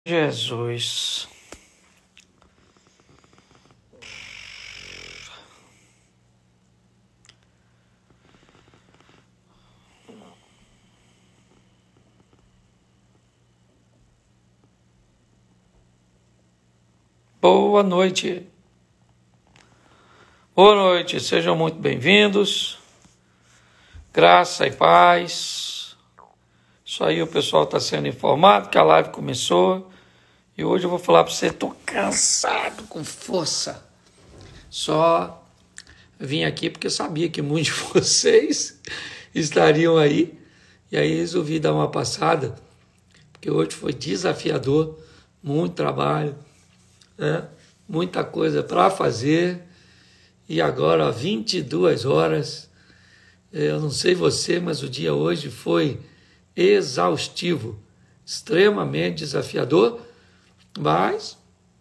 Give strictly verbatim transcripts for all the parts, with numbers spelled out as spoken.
Jesus. Boa noite. Boa noite, sejam muito bem-vindos. Graça e paz. Isso aí, o pessoal está sendo informado que a live começou. E hoje eu vou falar para você, estou cansado, com força. Só vim aqui porque sabia que muitos de vocês estariam aí. E aí resolvi dar uma passada, porque hoje foi desafiador, muito trabalho, né? Muita coisa para fazer. E agora, vinte e duas horas, eu não sei você, mas o dia hoje foi exaustivo, extremamente desafiador, mas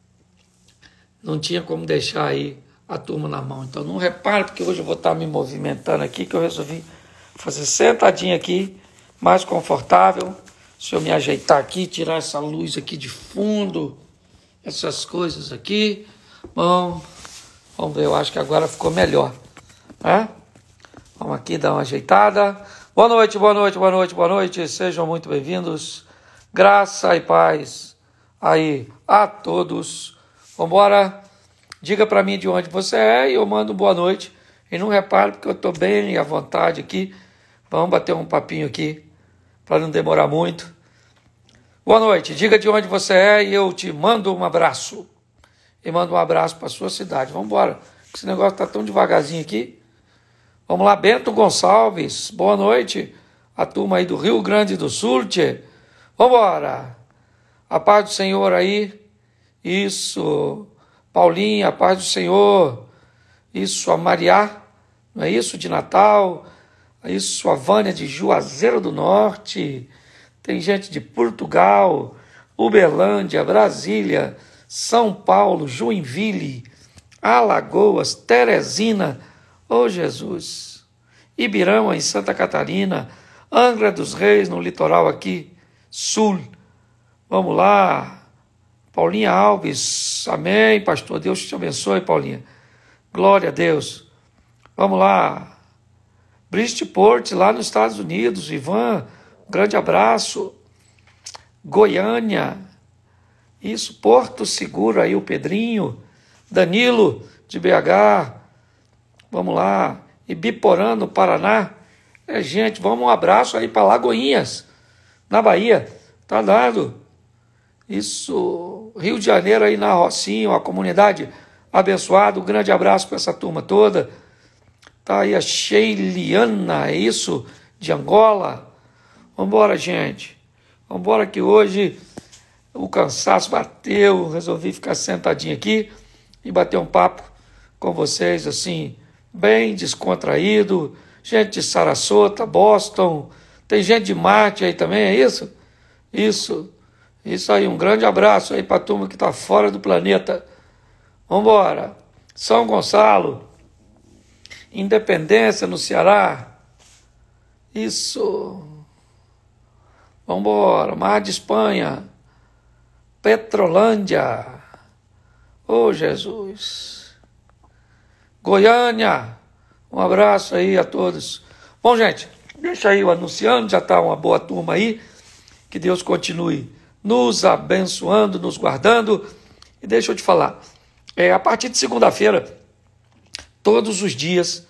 não tinha como deixar aí a turma na mão. Então não repare, porque hoje eu vou estar me movimentando aqui, que eu resolvi fazer sentadinho aqui, mais confortável. Se eu me ajeitar aqui, tirar essa luz aqui de fundo, essas coisas aqui, bom, vamos ver, eu acho que agora ficou melhor, né? Vamos aqui dar uma ajeitada. Boa noite, boa noite, boa noite, boa noite, sejam muito bem-vindos. Graça e paz aí a todos. Vambora, diga para mim de onde você é e eu mando boa noite. E não repare, porque eu estou bem à vontade aqui. Vamos bater um papinho aqui, para não demorar muito. Boa noite, diga de onde você é e eu te mando um abraço. E mando um abraço para a sua cidade. Vamos embora, esse negócio está tão devagarzinho aqui. Vamos lá, Bento Gonçalves, boa noite. A turma aí do Rio Grande do Sul, tchê. Vamos embora. A paz do Senhor aí. Isso. Paulinha, a paz do Senhor. Isso, a Mariá, não é isso? De Natal. Isso, a Vânia de Juazeiro do Norte. Tem gente de Portugal, Uberlândia, Brasília, São Paulo, Joinville, Alagoas, Teresina, ô Jesus, Ibirama em Santa Catarina, Angra dos Reis no litoral aqui, sul. Vamos lá, Paulinha Alves, amém, pastor, Deus te abençoe, Paulinha, glória a Deus. Vamos lá, Bridgeport, lá nos Estados Unidos, Ivan, um grande abraço. Goiânia, isso, Porto Seguro aí, o Pedrinho, Danilo de B H, vamos lá, Ibiporã, no Paraná. É, gente, vamos um abraço aí para Lagoinhas, na Bahia, tá dado. Isso, Rio de Janeiro aí na Rocinha, uma comunidade abençoada, um grande abraço para essa turma toda. Tá aí a Sheiliana, é isso, de Angola. Vambora, gente. Vambora que hoje o cansaço bateu, resolvi ficar sentadinho aqui e bater um papo com vocês, assim, bem descontraído. Gente de Sarasota, Boston, tem gente de Marte aí também, é isso? Isso, isso aí, um grande abraço aí para a turma que está fora do planeta. Vambora. São Gonçalo, Independência, no Ceará. Isso. Vambora. Mar de Espanha. Petrolândia. Ô Jesus. Goiânia. Um abraço aí a todos. Bom, gente, deixa aí o anunciando, já está uma boa turma aí. Que Deus continue nos abençoando, nos guardando. E deixa eu te falar, é, a partir de segunda-feira, todos os dias,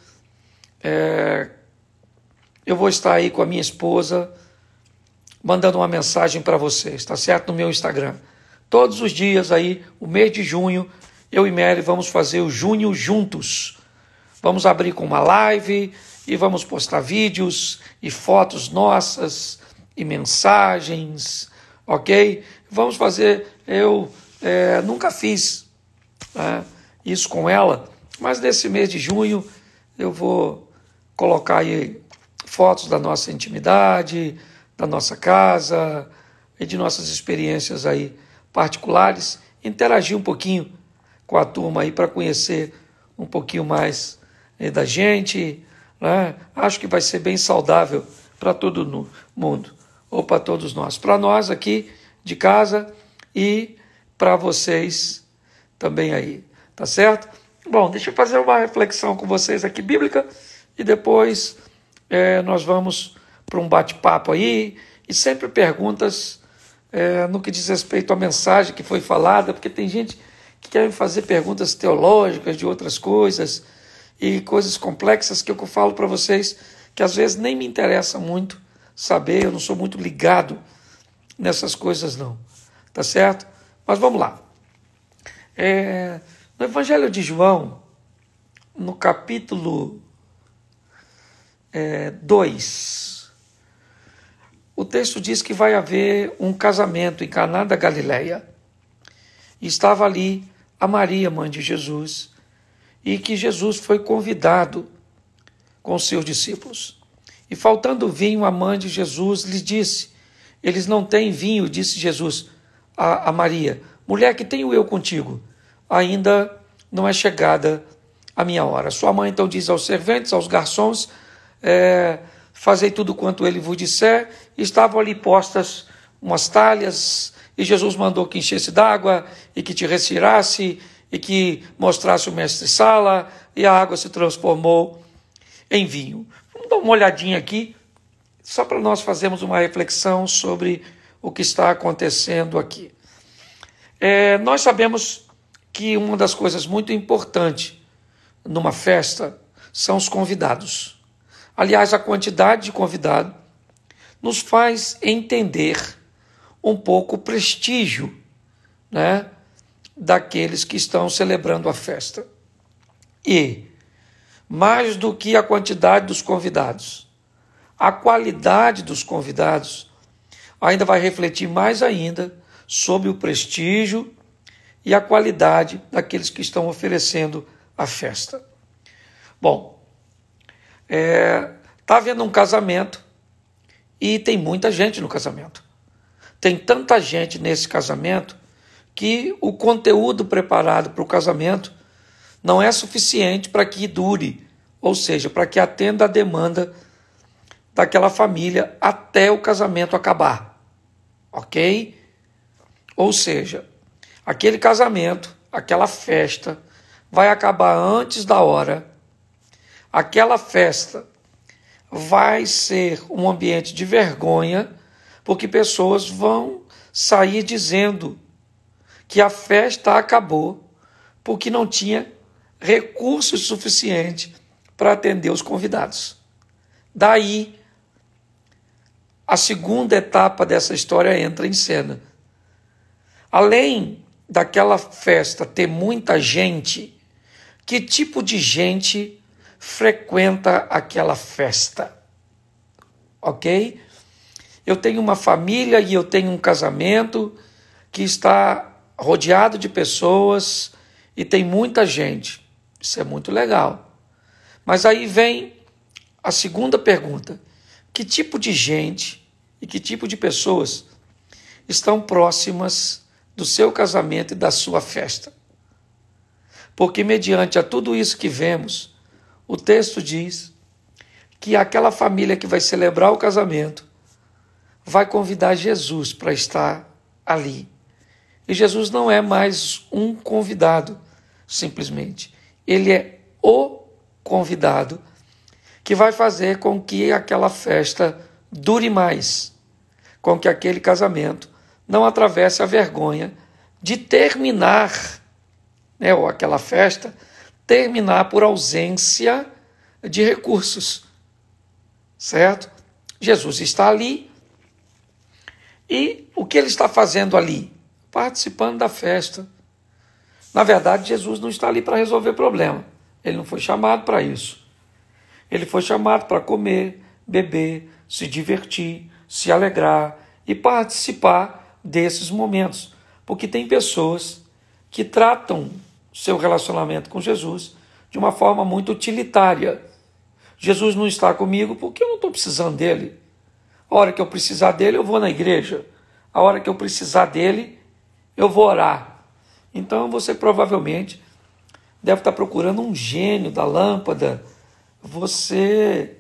é, eu vou estar aí com a minha esposa, mandando uma mensagem para vocês, tá certo? No meu Instagram. Todos os dias aí, o mês de junho, eu e Mary vamos fazer o Junho juntos. Vamos abrir com uma live e vamos postar vídeos e fotos nossas e mensagens, ok? Vamos fazer, eu é, nunca fiz, né, isso com ela, mas nesse mês de junho eu vou colocar aí fotos da nossa intimidade, da nossa casa e de nossas experiências aí particulares, interagir um pouquinho com a turma aí para conhecer um pouquinho mais eh, da gente, né? Acho que vai ser bem saudável para todo mundo, ou para todos nós. Para nós aqui de casa, e para vocês também aí, tá certo? Bom, deixa eu fazer uma reflexão com vocês aqui bíblica e depois é, nós vamos para um bate-papo aí e sempre perguntas é, no que diz respeito à mensagem que foi falada, porque tem gente que quer fazer perguntas teológicas de outras coisas e coisas complexas que eu falo para vocês que às vezes nem me interessa muito saber, eu não sou muito ligado nessas coisas não, tá certo? Mas vamos lá. É, no Evangelho de João, no capítulo é, dois, o texto diz que vai haver um casamento em Caná da Galileia. E estava ali a Maria, mãe de Jesus, e que Jesus foi convidado com seus discípulos. E faltando vinho, a mãe de Jesus lhe disse, eles não têm vinho, disse Jesus a, a Maria, mulher, que tenho eu contigo? Ainda não é chegada a minha hora. Sua mãe então diz aos serventes, aos garçons, é, fazei tudo quanto ele vos disser. E estavam ali postas umas talhas, e Jesus mandou que enchesse d'água, e que te retirasse, e que mostrasse o mestre-sala, e a água se transformou em vinho. Vamos dar uma olhadinha aqui, só para nós fazermos uma reflexão sobre o que está acontecendo aqui. É, nós sabemos que uma das coisas muito importantes numa festa são os convidados. Aliás, a quantidade de convidados nos faz entender um pouco o prestígio, né, daqueles que estão celebrando a festa. E, mais do que a quantidade dos convidados, a qualidade dos convidados ainda vai refletir mais ainda sobre o prestígio e a qualidade daqueles que estão oferecendo a festa. Bom, é, tá havendo um casamento e tem muita gente no casamento. Tem tanta gente nesse casamento que o conteúdo preparado para o casamento não é suficiente para que dure, ou seja, para que atenda a demanda daquela família até o casamento acabar, ok? Ou seja, aquele casamento, aquela festa vai acabar antes da hora, aquela festa vai ser um ambiente de vergonha, porque pessoas vão sair dizendo que a festa acabou porque não tinha recursos suficientes para atender os convidados. Daí, a segunda etapa dessa história entra em cena. Além daquela festa ter muita gente, que tipo de gente frequenta aquela festa? Ok? Eu tenho uma família e eu tenho um casamento que está rodeado de pessoas e tem muita gente. Isso é muito legal. Mas aí vem a segunda pergunta. Que tipo de gente e que tipo de pessoas estão próximas do seu casamento e da sua festa? Porque mediante a tudo isso que vemos, o texto diz que aquela família que vai celebrar o casamento vai convidar Jesus para estar ali. E Jesus não é mais um convidado, simplesmente. Ele é o convidado que vai fazer com que aquela festa dure mais, com que aquele casamento não atravesse a vergonha de terminar, né, ou aquela festa terminar por ausência de recursos, certo? Jesus está ali e o que ele está fazendo ali? Participando da festa. Na verdade, Jesus não está ali para resolver problema. Ele não foi chamado para isso. Ele foi chamado para comer, beber, se divertir, se alegrar e participar desses momentos. Porque tem pessoas que tratam seu relacionamento com Jesus de uma forma muito utilitária. Jesus não está comigo porque eu não estou precisando dele. A hora que eu precisar dele, eu vou na igreja. A hora que eu precisar dele, eu vou orar. Então você provavelmente deve estar procurando um gênio da lâmpada. Você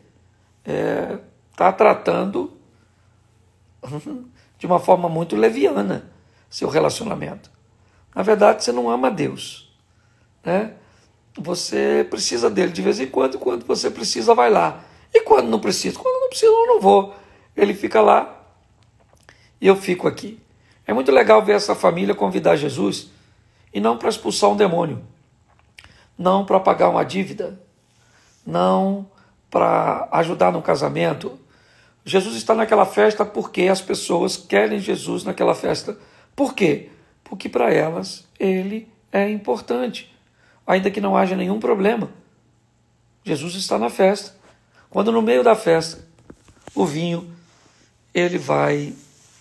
está é, tratando de uma forma muito leviana seu relacionamento. Na verdade, você não ama Deus, né? Você precisa dele de vez em quando, e quando você precisa, vai lá. E quando não precisa? Quando não precisa, eu não vou. Ele fica lá e eu fico aqui. É muito legal ver essa família convidar Jesus, e não para expulsar um demônio, não para pagar uma dívida, não para ajudar no casamento. Jesus está naquela festa porque as pessoas querem Jesus naquela festa. Por quê? Porque para elas ele é importante, ainda que não haja nenhum problema. Jesus está na festa. Quando no meio da festa, o vinho, ele vai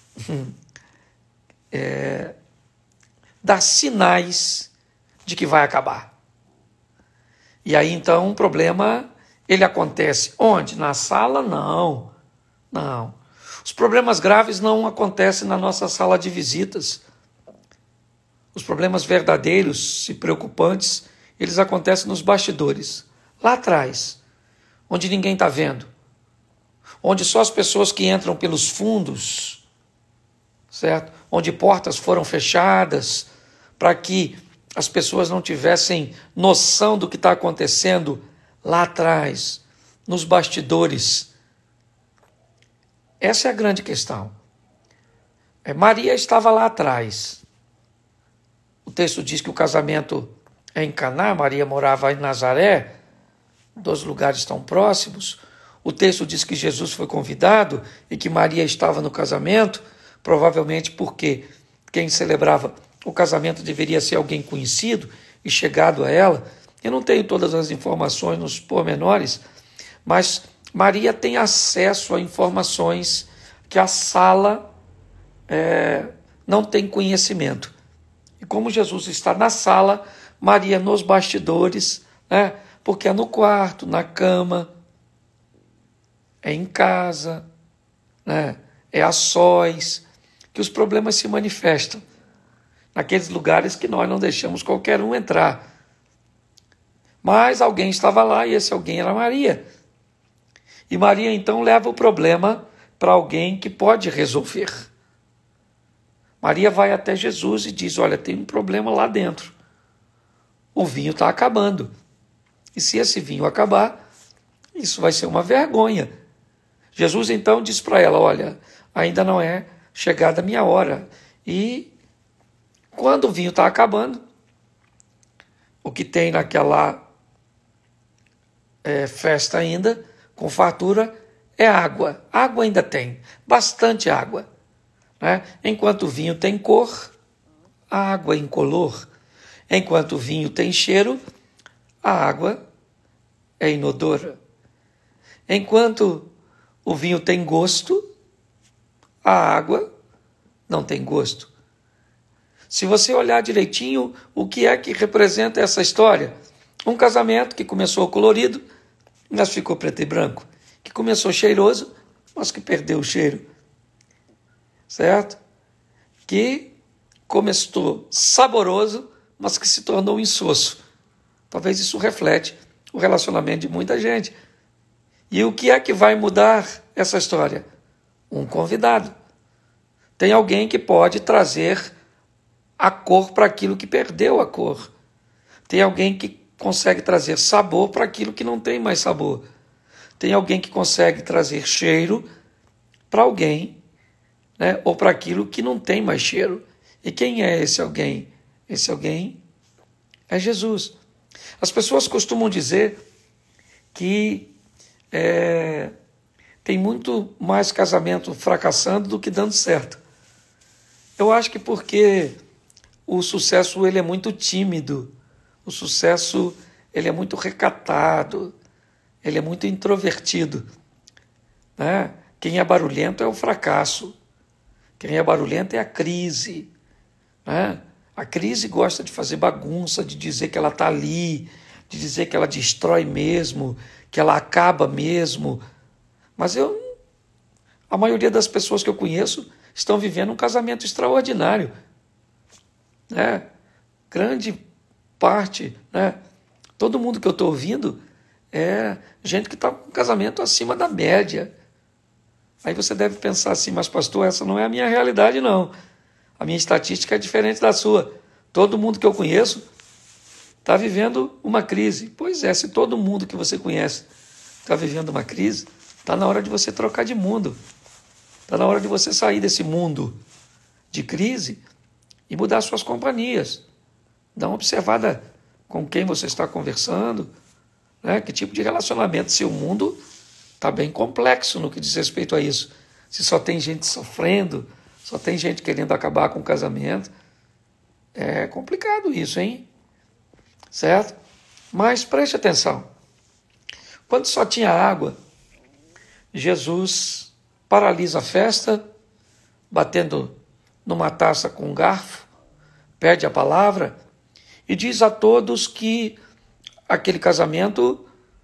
é, dar sinais de que vai acabar. E aí então um problema, ele acontece onde? Na sala? Não, não. Os problemas graves não acontecem na nossa sala de visitas. Os problemas verdadeiros e preocupantes, eles acontecem nos bastidores, lá atrás, onde ninguém está vendo, onde só as pessoas que entram pelos fundos, certo? Onde portas foram fechadas para que as pessoas não tivessem noção do que está acontecendo lá atrás, nos bastidores. Essa é a grande questão. É, Maria estava lá atrás. O texto diz que o casamento é em Caná, Maria morava em Nazaré, dois lugares tão próximos. O texto diz que Jesus foi convidado e que Maria estava no casamento, provavelmente porque quem celebrava o casamento deveria ser alguém conhecido e chegado a ela. Eu não tenho todas as informações nos pormenores, mas Maria tem acesso a informações que a sala é, não tem conhecimento. E como Jesus está na sala, Maria nos bastidores, né? Porque é no quarto, na cama, é em casa, né? É a sós, que os problemas se manifestam. Naqueles lugares que nós não deixamos qualquer um entrar. Mas alguém estava lá e esse alguém era Maria. E Maria então leva o problema para alguém que pode resolver. Maria vai até Jesus e diz, olha, tem um problema lá dentro. O vinho está acabando. E se esse vinho acabar, isso vai ser uma vergonha. Jesus então diz para ela, olha, ainda não é chegada a minha hora. E quando o vinho está acabando, o que tem naquela é, festa ainda, com fartura, é água. Água ainda tem, bastante água. Né? Enquanto o vinho tem cor, a água é incolor. Enquanto o vinho tem cheiro, a água é inodora. Enquanto o vinho tem gosto, a água não tem gosto. Se você olhar direitinho, o que é que representa essa história? Um casamento que começou colorido, mas ficou preto e branco. Que começou cheiroso, mas que perdeu o cheiro. Certo? Que começou saboroso, mas que se tornou insosso. Talvez isso reflete o relacionamento de muita gente. E o que é que vai mudar essa história? Um convidado. Tem alguém que pode trazer a cor para aquilo que perdeu a cor. Tem alguém que consegue trazer sabor para aquilo que não tem mais sabor. Tem alguém que consegue trazer cheiro para alguém, né, ou para aquilo que não tem mais cheiro. E quem é esse alguém? Esse alguém é Jesus. As pessoas costumam dizer que é, tem muito mais casamento fracassando do que dando certo. Eu acho que porque o sucesso ele é muito tímido, o sucesso ele é muito recatado, ele é muito introvertido. Né? Quem é barulhento é o fracasso, quem é barulhento é a crise. Né? A crise gosta de fazer bagunça, de dizer que ela está ali, de dizer que ela destrói mesmo, que ela acaba mesmo. Mas eu, a maioria das pessoas que eu conheço estão vivendo um casamento extraordinário. Né? Grande parte, né? Todo mundo que eu estou ouvindo é gente que está com um casamento acima da média. Aí você deve pensar assim, mas pastor, essa não é a minha realidade, não. A minha estatística é diferente da sua. Todo mundo que eu conheço está vivendo uma crise. Pois é, se todo mundo que você conhece está vivendo uma crise, está na hora de você trocar de mundo. Está na hora de você sair desse mundo de crise e mudar suas companhias. Dá uma observada com quem você está conversando, né? Que tipo de relacionamento. Se o mundo está bem complexo no que diz respeito a isso. Se só tem gente sofrendo, só tem gente querendo acabar com o casamento, é complicado isso, hein? Certo? Mas preste atenção. Quando só tinha água, Jesus paralisa a festa, batendo numa taça com um garfo, pede a palavra e diz a todos que aquele casamento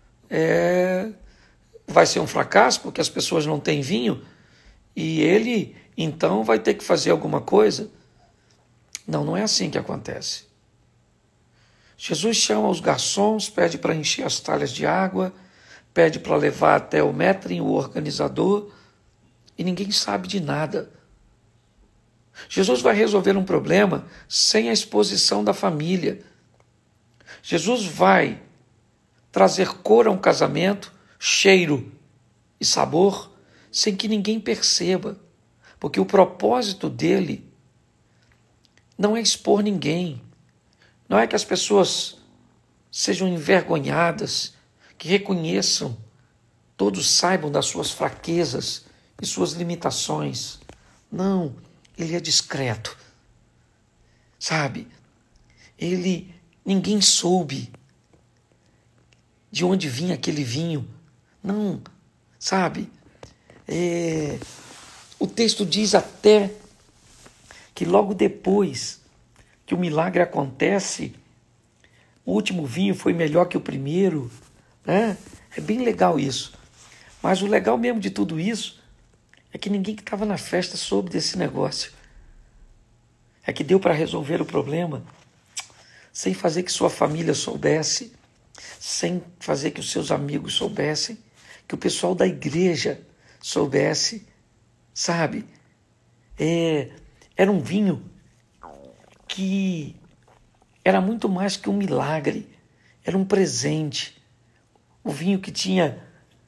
é, vai ser um fracasso, porque as pessoas não têm vinho, e ele, então, vai ter que fazer alguma coisa. Não, não é assim que acontece. Jesus chama os garçons, pede para encher as talhas de água, pede para levar até o maître, o organizador, e ninguém sabe de nada. Jesus vai resolver um problema sem a exposição da família. Jesus vai trazer cor a um casamento, cheiro e sabor, sem que ninguém perceba, porque o propósito dele não é expor ninguém, não é que as pessoas sejam envergonhadas, que reconheçam, todos saibam das suas fraquezas e suas limitações. Não, ele é discreto, sabe? Ele, ninguém soube de onde vinha aquele vinho. Não, sabe? É, o texto diz até que logo depois que o milagre acontece, o último vinho foi melhor que o primeiro, né? É bem legal isso. Mas o legal mesmo de tudo isso é que ninguém que estava na festa soube desse negócio. É que deu para resolver o problema sem fazer que sua família soubesse, sem fazer que os seus amigos soubessem, que o pessoal da igreja soubesse, sabe? É, era um vinho que era muito mais que um milagre, era um presente. O vinho que tinha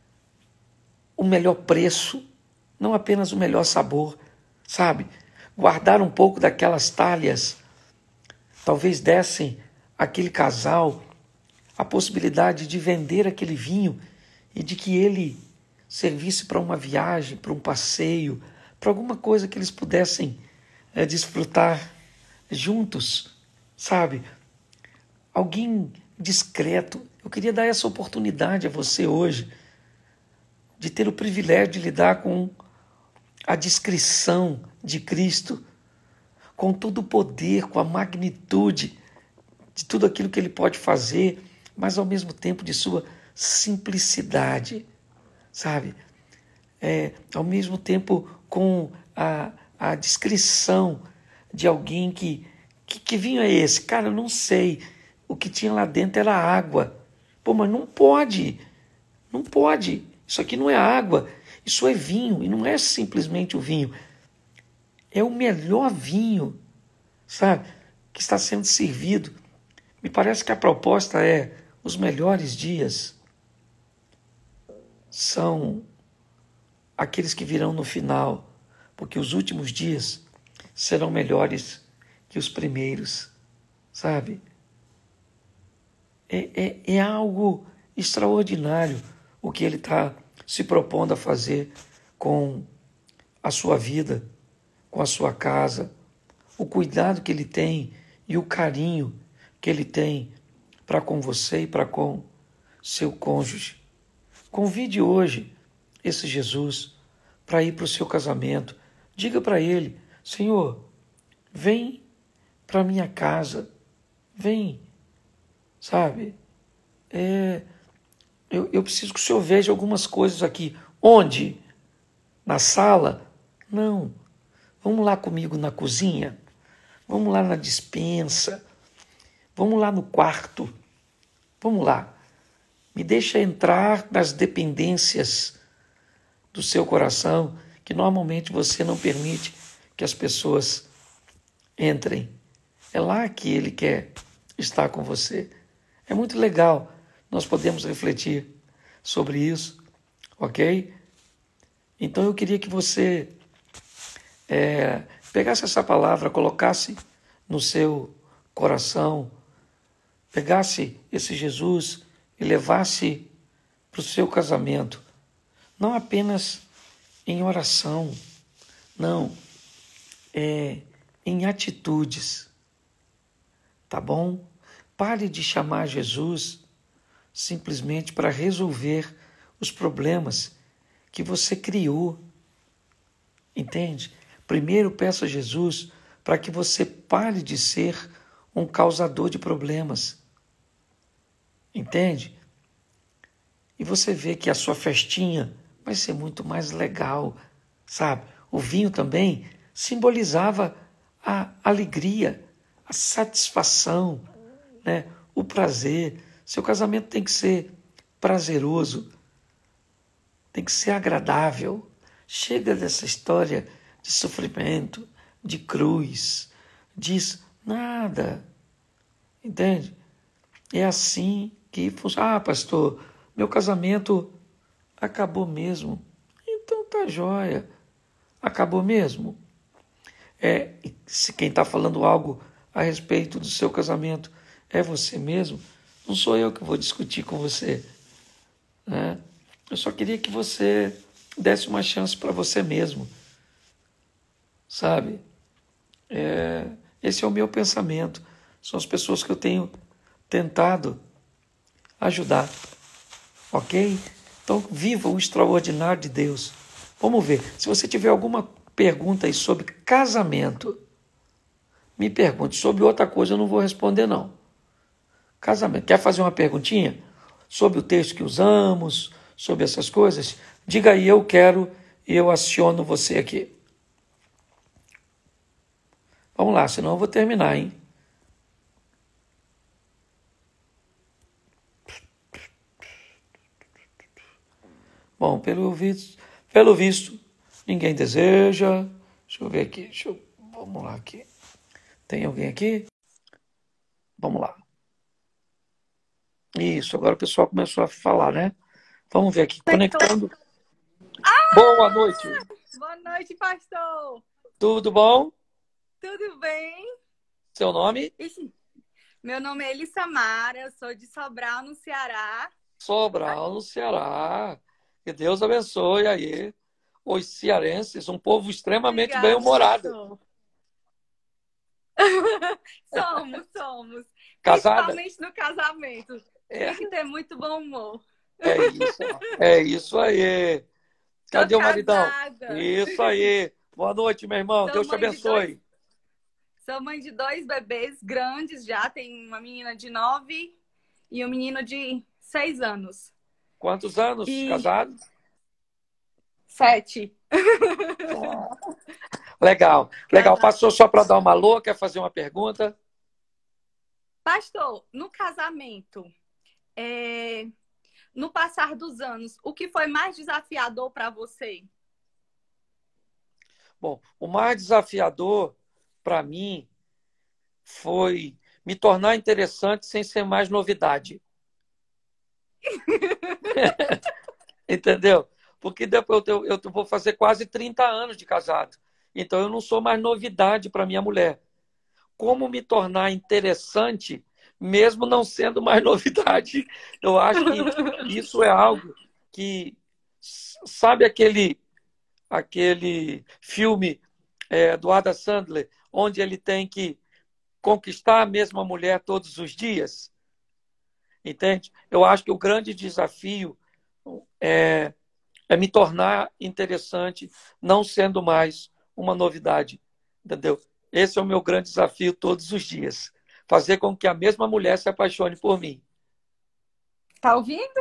o melhor preço, não apenas o melhor sabor, sabe? Guardar um pouco daquelas talhas, talvez dessem àquele casal a possibilidade de vender aquele vinho e de que ele servisse para uma viagem, para um passeio, para alguma coisa que eles pudessem é, desfrutar juntos, sabe? Alguém discreto. Eu queria dar essa oportunidade a você hoje, de ter o privilégio de lidar com a discrição de Cristo, com todo o poder, com a magnitude de tudo aquilo que ele pode fazer, mas ao mesmo tempo de sua simplicidade, sabe? É, ao mesmo tempo com a, a descrição de alguém que, que, que vinho é esse? Cara, eu não sei. O que tinha lá dentro era água. Pô, mas não pode, não pode. Isso aqui não é água, isso é vinho, e não é simplesmente o vinho. É o melhor vinho, sabe, que está sendo servido. Me parece que a proposta é: os melhores dias são aqueles que virão no final, porque os últimos dias serão melhores que os primeiros, sabe? É, é, é algo extraordinário o que ele está se propondo a fazer com a sua vida, com a sua casa, o cuidado que ele tem e o carinho que ele tem para com você e para com seu cônjuge. Convide hoje esse Jesus para ir para o seu casamento. Diga para ele: Senhor, vem para minha casa, vem, sabe? É, eu, eu preciso que o Senhor veja algumas coisas aqui. Onde? Na sala? Não. Vamos lá comigo na cozinha? Vamos lá na despensa? Vamos lá no quarto? Vamos lá. Me deixa entrar nas dependências do seu coração, que normalmente você não permite que as pessoas entrem. É lá que Ele quer estar com você. É muito legal. Nós podemos refletir sobre isso, ok? Então eu queria que você é, pegasse essa palavra, colocasse no seu coração, pegasse esse Jesus e levasse para o seu casamento, não apenas em oração, não, é em atitudes, tá bom? Pare de chamar Jesus simplesmente para resolver os problemas que você criou, entende? Primeiro peça a Jesus para que você pare de ser um causador de problemas, entende? E você vê que a sua festinha vai ser muito mais legal, sabe? O vinho também simbolizava a alegria, a satisfação, né? O prazer. Seu casamento tem que ser prazeroso, tem que ser agradável. Chega dessa história de sofrimento, de cruz, diz nada, entende? É assim que funciona. Ah, pastor, meu casamento acabou mesmo. Então tá jóia. Acabou mesmo. É, se quem está falando algo a respeito do seu casamento é você mesmo, não sou eu que vou discutir com você, né? Eu só queria que você desse uma chance para você mesmo, sabe? É, esse é o meu pensamento. São as pessoas que eu tenho tentado ajudar, ok? Então, viva o extraordinário de Deus. Vamos ver. Se você tiver alguma pergunta aí sobre casamento, me pergunte. Sobre outra coisa eu não vou responder, não. Casamento. Quer fazer uma perguntinha sobre o texto que usamos, sobre essas coisas? Diga aí, eu quero, e eu aciono você aqui. Vamos lá, senão eu vou terminar, hein? Bom, pelo visto, pelo visto, ninguém deseja. Deixa eu ver aqui. Deixa eu, vamos lá aqui. Tem alguém aqui? Vamos lá. Isso, agora o pessoal começou a falar, né? Vamos ver aqui. Conectando. Ah! Boa noite. Boa noite, pastor. Tudo bom? Tudo bem? Seu nome? Ixi, meu nome é Elissamara, eu sou de Sobral, no Ceará. Sobral, no Ceará. Que Deus abençoe aí os cearenses, um povo extremamente bem-humorado. Somos, somos. Casada? Principalmente no casamento. É. Tem que ter muito bom humor. É isso, é isso aí. Cadê Tô o maridão? casada. Isso aí. Boa noite, meu irmão. Sou Deus te mãe de abençoe. dois- Sou mãe de dois bebês grandes já. Tem uma menina de nove e um menino de seis anos. Quantos anos E- casado? Sete. Legal, legal. Passou só para dar uma alô, quer fazer uma pergunta? Pastor, no casamento, é, no passar dos anos, o que foi mais desafiador para você? Bom, o mais desafiador para mim foi me tornar interessante sem ser mais novidade. Entendeu? Porque depois eu, eu vou fazer quase trinta anos de casado. Então eu não sou mais novidade para minha mulher. Como me tornar interessante, mesmo não sendo mais novidade? Eu acho que isso é algo que... Sabe aquele, aquele filme é, do Adam Sandler, onde ele tem que conquistar a mesma mulher todos os dias? Entende? Eu acho que o grande desafio é, é me tornar interessante, não sendo mais uma novidade. Entendeu? Esse é o meu grande desafio todos os dias. Fazer com que a mesma mulher se apaixone por mim. Tá ouvindo?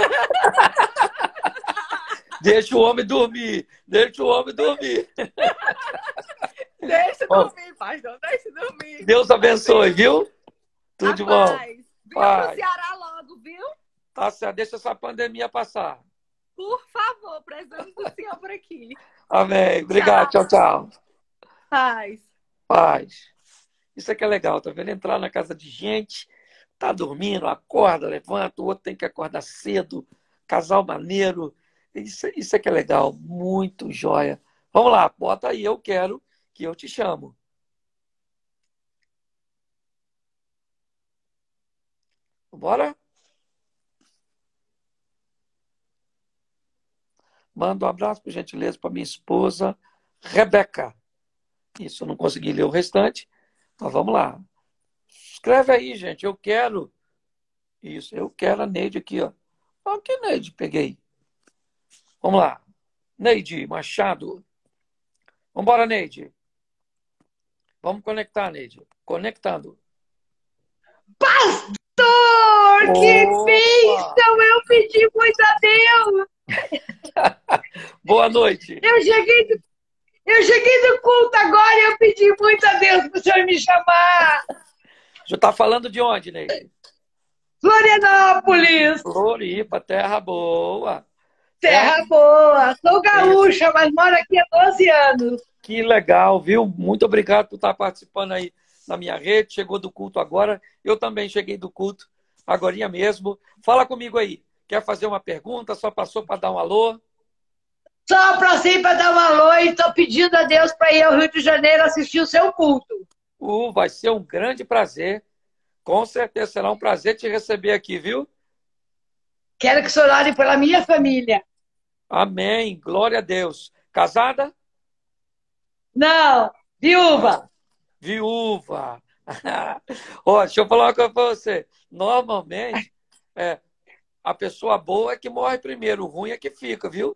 Deixa o homem dormir. Deixa o homem dormir. Deixa Bom, dormir, pastor. Deixa dormir. Deus abençoe, viu? Tudo de bom. Rapaz, viu Paz. pro Ceará logo, viu? Tá certo. Deixa essa pandemia passar. Por favor, precisamos do senhor por aqui. Amém. Obrigado. Tchau, tchau. Paz. Paz. Isso é que é legal, tá vendo? Entrar na casa de gente, tá dormindo, acorda, levanta, o outro tem que acordar cedo, casal maneiro. Isso, isso é que é legal, muito joia. Vamos lá, bota aí, eu quero que eu te chamo. Bora? Manda um abraço, por gentileza, para minha esposa, Rebeca. Isso, eu não consegui ler o restante, mas vamos lá. Escreve aí, gente, eu quero. Isso, eu quero a Neide aqui, ó. Ó, que Neide, peguei. Vamos lá. Neide Machado. Vambora, Neide. Vamos conectar, Neide. Conectando. Pastor, que Opa! bênção! Eu pedi muito a Deus. Boa noite. Eu cheguei, do, eu cheguei do culto agora e eu pedi muito a Deus para o senhor me chamar. Já está falando de onde, Neide? Florianópolis. Floripa, terra boa. Terra terra boa. Sou gaúcha, mas moro aqui há doze anos. Que legal, viu? Muito obrigado por estar participando aí na minha rede. Chegou do culto agora. Eu também cheguei do culto, agorinha mesmo. Fala comigo aí. Quer fazer uma pergunta? Só passou para dar um alô? Só passei para dar um alô e estou pedindo a Deus para ir ao Rio de Janeiro assistir o seu culto. Uh, vai ser um grande prazer. Com certeza será um prazer te receber aqui, viu? Quero que o senhor ore pela minha família. Amém. Glória a Deus. Casada? Não. Viúva. Viúva. Ó, deixa eu falar uma coisa para você. Normalmente, é, a pessoa boa é que morre primeiro. O ruim é que fica, viu?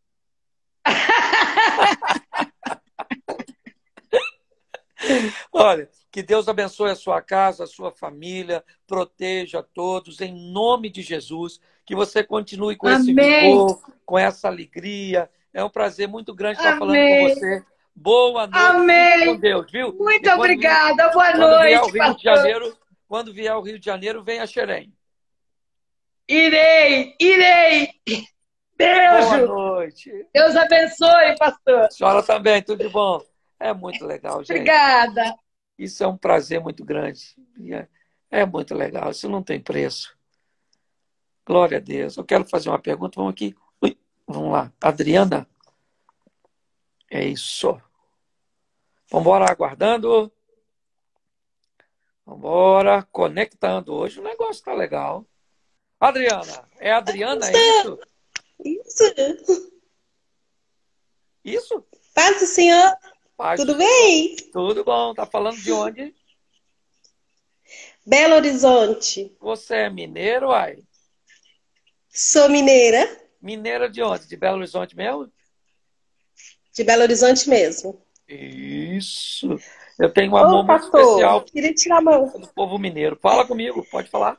Olha, que Deus abençoe a sua casa, a sua família, proteja todos, em nome de Jesus. Que você continue com esse Amém. vigor, com essa alegria. É um prazer muito grande estar Amém. falando com você. Boa noite. Amém. Fique com Deus, viu? Muito obrigada. Boa quando noite, vier ao Rio pastor. de Janeiro, quando vier ao Rio de Janeiro, venha a Xerém. Irei, irei. Beijo. Boa noite. Deus abençoe, pastor. A senhora também, tudo de bom. É muito legal, gente. Obrigada. Isso é um prazer muito grande. É muito legal, isso não tem preço. Glória a Deus. Eu quero fazer uma pergunta. Vamos aqui. Ui, vamos lá. Adriana? É isso. Vamos embora aguardando. Vamos embora conectando. Hoje o negócio está legal. Adriana. É Adriana, é isso? Isso. Isso? Paz do Senhor. Paz Tudo do bem? Senhor. Tudo bom. Tá falando de onde? Belo Horizonte. Você é mineiro, ai? Sou mineira. Mineira de onde? De Belo Horizonte mesmo? De Belo Horizonte mesmo. Isso. Eu tenho um amor Ô, muito pastor, especial queria tirar uma... do povo mineiro. Fala comigo, pode falar.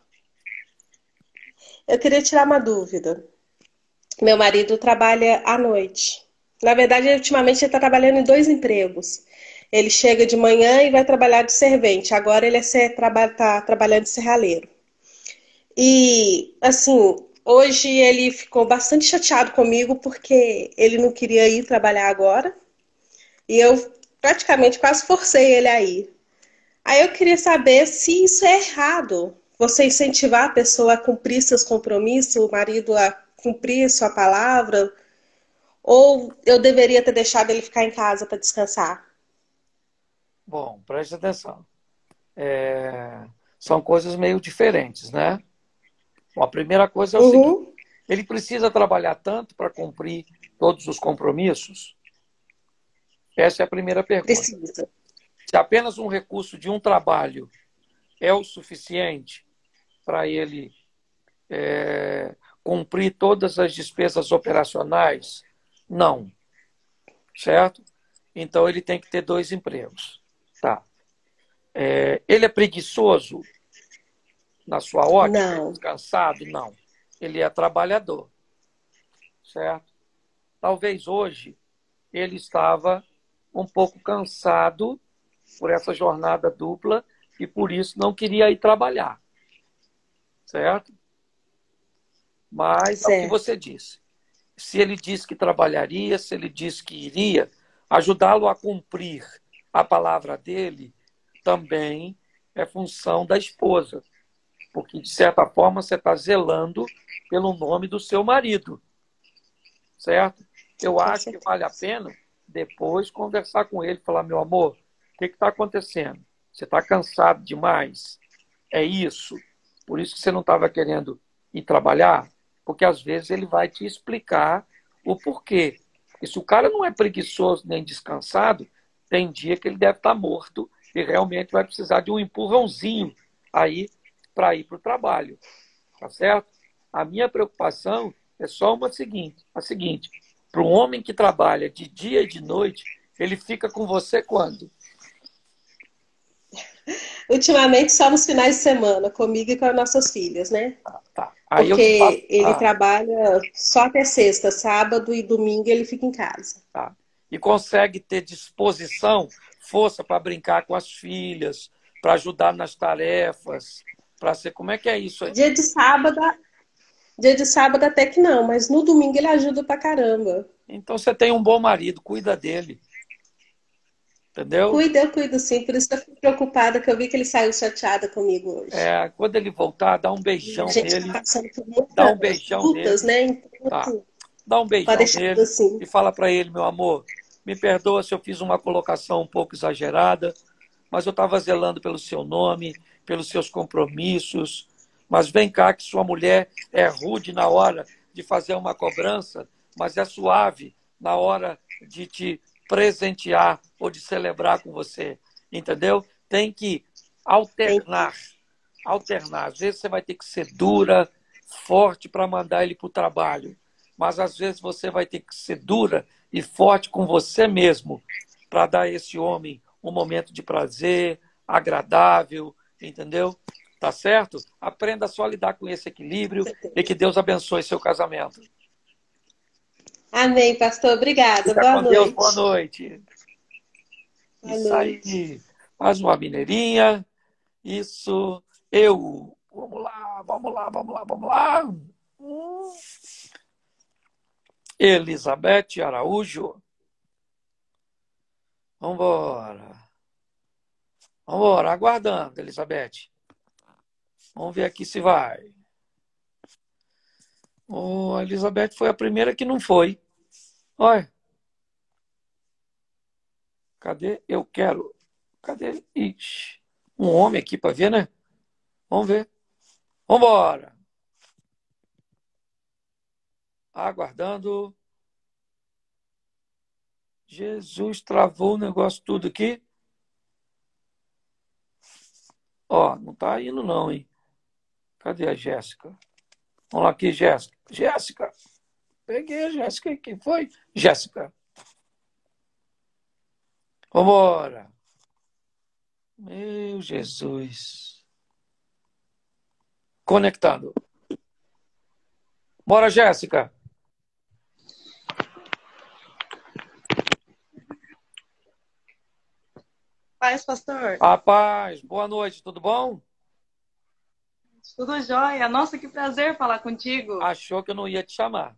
Eu queria tirar uma dúvida. Meu marido trabalha à noite. Na verdade, ultimamente ele está trabalhando em dois empregos. Ele chega de manhã e vai trabalhar de servente. Agora ele está trabalhando de serralheiro. E, assim, hoje ele ficou bastante chateado comigo porque ele não queria ir trabalhar agora. E eu praticamente quase forcei ele a ir. Aí eu queria saber se isso é errado. Você incentivar a pessoa a cumprir seus compromissos, o marido a cumprir sua palavra, ou eu deveria ter deixado ele ficar em casa para descansar? Bom, preste atenção. É... São coisas meio diferentes, né? Bom, a primeira coisa é o Uhum. seguinte: ele precisa trabalhar tanto para cumprir todos os compromissos? Essa é a primeira pergunta. Precisa. Se apenas um recurso de um trabalho é o suficiente para ele é, cumprir todas as despesas operacionais, não. Certo? Então ele tem que ter dois empregos. Tá. É, ele é preguiçoso na sua ótica? Não. Cansado? Não. Ele é trabalhador. Certo? Talvez hoje ele estava um pouco cansado por essa jornada dupla e por isso não queria ir trabalhar. Certo? Mas, Certo. é o que você disse. Se ele disse que trabalharia, se ele disse que iria, ajudá-lo a cumprir a palavra dele também é função da esposa. Porque, de certa forma, você está zelando pelo nome do seu marido. Certo? Eu acho que vale a pena depois conversar com ele, falar, meu amor, o que está acontecendo? Você está cansado demais? É isso? Por isso que você não estava querendo ir trabalhar? Porque às vezes ele vai te explicar o porquê. E se o cara não é preguiçoso nem descansado, tem dia que ele deve estar morto e realmente vai precisar de um empurrãozinho aí para ir para o trabalho. Tá certo? A minha preocupação é só uma seguinte, a seguinte, para um homem que trabalha de dia e de noite, ele fica com você quando? Ultimamente só nos finais de semana, comigo e com as nossas filhas, né? Ah, tá. Aí Porque eu falo, ele ah, trabalha só até sexta, sábado e domingo ele fica em casa. tá. E consegue ter disposição, força para brincar com as filhas, para ajudar nas tarefas, para ser. Como é que é isso aí? Dia de sábado, dia de sábado até que não, mas no domingo ele ajuda pra caramba. Então você tem um bom marido, cuida dele. Entendeu? Cuida, eu cuido sim, por isso que eu fico preocupada, que eu vi que ele saiu chateado comigo hoje. É, quando ele voltar, dá um beijão A gente nele. tá passando por muitas Dá um beijão lutas, nele. né? Então, Tá. assim, Dá um beijão pode deixar nele assim. e fala para ele, meu amor, me perdoa se eu fiz uma colocação um pouco exagerada, mas eu estava zelando pelo seu nome, pelos seus compromissos. Mas vem cá que sua mulher é rude na hora de fazer uma cobrança, mas é suave na hora de te presentear ou de celebrar com você. Entendeu? Tem que alternar. Alternar. Às vezes você vai ter que ser dura, forte para mandar ele para o trabalho. Mas às vezes você vai ter que ser dura e forte com você mesmo para dar a esse homem um momento de prazer, agradável, entendeu? Tá certo? Aprenda só a lidar com esse equilíbrio e que Deus abençoe seu casamento. Amém, pastor. Obrigada. Fica Boa com noite. Deus, boa noite. Boa Isso noite. aí. Mais uma mineirinha. Isso. Eu. Vamos lá, vamos lá, vamos lá, vamos lá. Hum. Elizabeth Araújo. Vamos embora. Vamos embora, aguardando, Elizabeth. Vamos ver aqui se vai. Oh, a Elizabeth foi a primeira que não foi. Olha. Cadê? Eu quero. Cadê? Ixi. Um homem aqui para ver, né? Vamos ver. Vamos embora. Aguardando. Jesus, travou o negócio tudo aqui. Ó, não tá indo não, hein? Cadê a Jéssica? Vamos lá aqui, Jéssica. Jéssica. Peguei a Jéssica. Quem foi? Jéssica. Vambora. Meu Jesus. Conectando. Bora, Jéssica. Paz, pastor. Rapaz, boa noite, tudo bom? Tudo jóia. Nossa, que prazer falar contigo. Achou que eu não ia te chamar.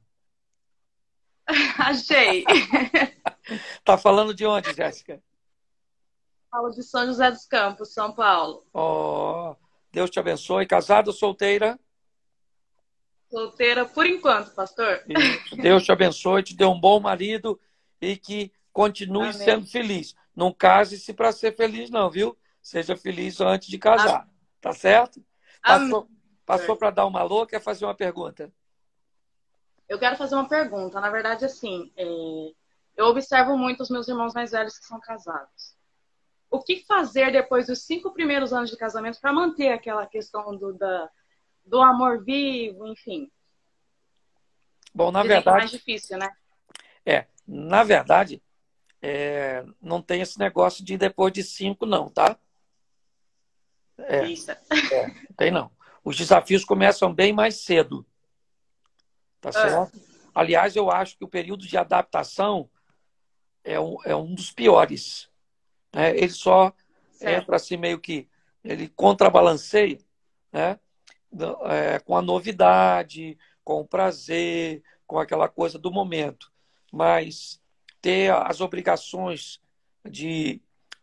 Achei. Tá falando de onde, Jéssica? Falo de São José dos Campos, São Paulo. Ó, oh, Deus te abençoe. Casada ou solteira? Solteira por enquanto, pastor. Isso. Deus te abençoe, te dê um bom marido e que continue Amém. Sendo feliz. Não case-se para ser feliz, não, viu? Seja feliz antes de casar. Amém. Tá certo? Passou, passou para dar uma alô, quer fazer uma pergunta? Eu quero fazer uma pergunta. Na verdade, assim, é... eu observo muito os meus irmãos mais velhos que são casados. O que fazer depois dos cinco primeiros anos de casamento para manter aquela questão do, da, do amor vivo, enfim? Bom, na Dizem verdade... que é mais difícil, né? É, na verdade, é, não tem esse negócio de depois de cinco, não, tá? É, é, tem não. Os desafios começam bem mais cedo. Tá certo? É. Aliás, eu acho que o período de adaptação é um, é um dos piores. Né? Ele só certo. Entra assim meio que... Ele contrabalanceia, né? É, com a novidade, com o prazer, com aquela coisa do momento. Mas ter as obrigações de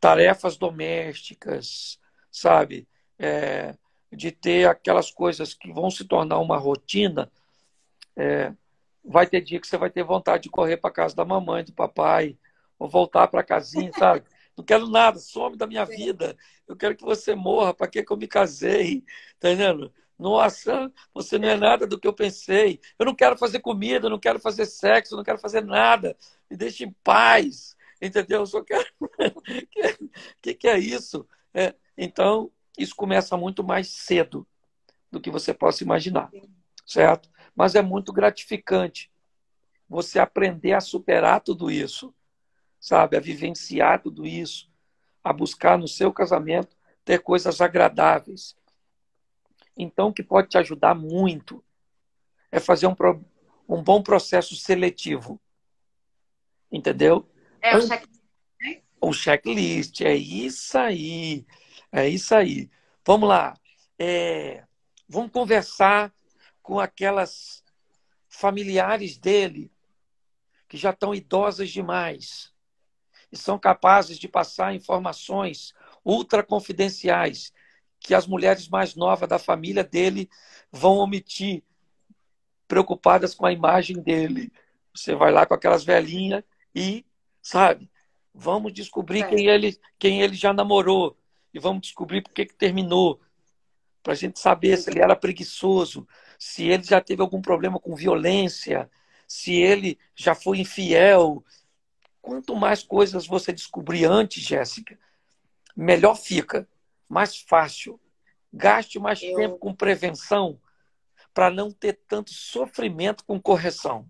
tarefas domésticas, sabe? É, de ter aquelas coisas que vão se tornar uma rotina. É, vai ter dia que você vai ter vontade de correr para casa da mamãe, do papai, ou voltar para a casinha, sabe? Não quero nada, some da minha vida. Eu quero que você morra. Para que que eu me casei? Tá entendendo? Nossa, você não é nada do que eu pensei. Eu não quero fazer comida, eu não quero fazer sexo, eu não quero fazer nada. Me deixe em paz. Entendeu? Eu só quero. O que, que é isso? É, então, isso começa muito mais cedo do que você possa imaginar. Certo? Mas é muito gratificante você aprender a superar tudo isso, sabe? A vivenciar tudo isso, a buscar no seu casamento ter coisas agradáveis. Então, o que pode te ajudar muito é fazer um, pro... um bom processo seletivo. Entendeu? É o checklist. O checklist, é isso aí. É isso aí. Vamos lá. É... Vamos conversar com aquelas familiares dele que já estão idosas demais e são capazes de passar informações ultra confidenciais que as mulheres mais novas da família dele vão omitir, preocupadas com a imagem dele. Você vai lá com aquelas velhinhas e, sabe, vamos descobrir É. quem ele, quem ele já namorou e vamos descobrir por que que terminou, para a gente saber se ele era preguiçoso, se ele já teve algum problema com violência, se ele já foi infiel. Quanto mais coisas você descobrir antes, Jéssica, melhor fica, mais fácil. Gaste mais Eu- tempo com prevenção para não ter tanto sofrimento com correção.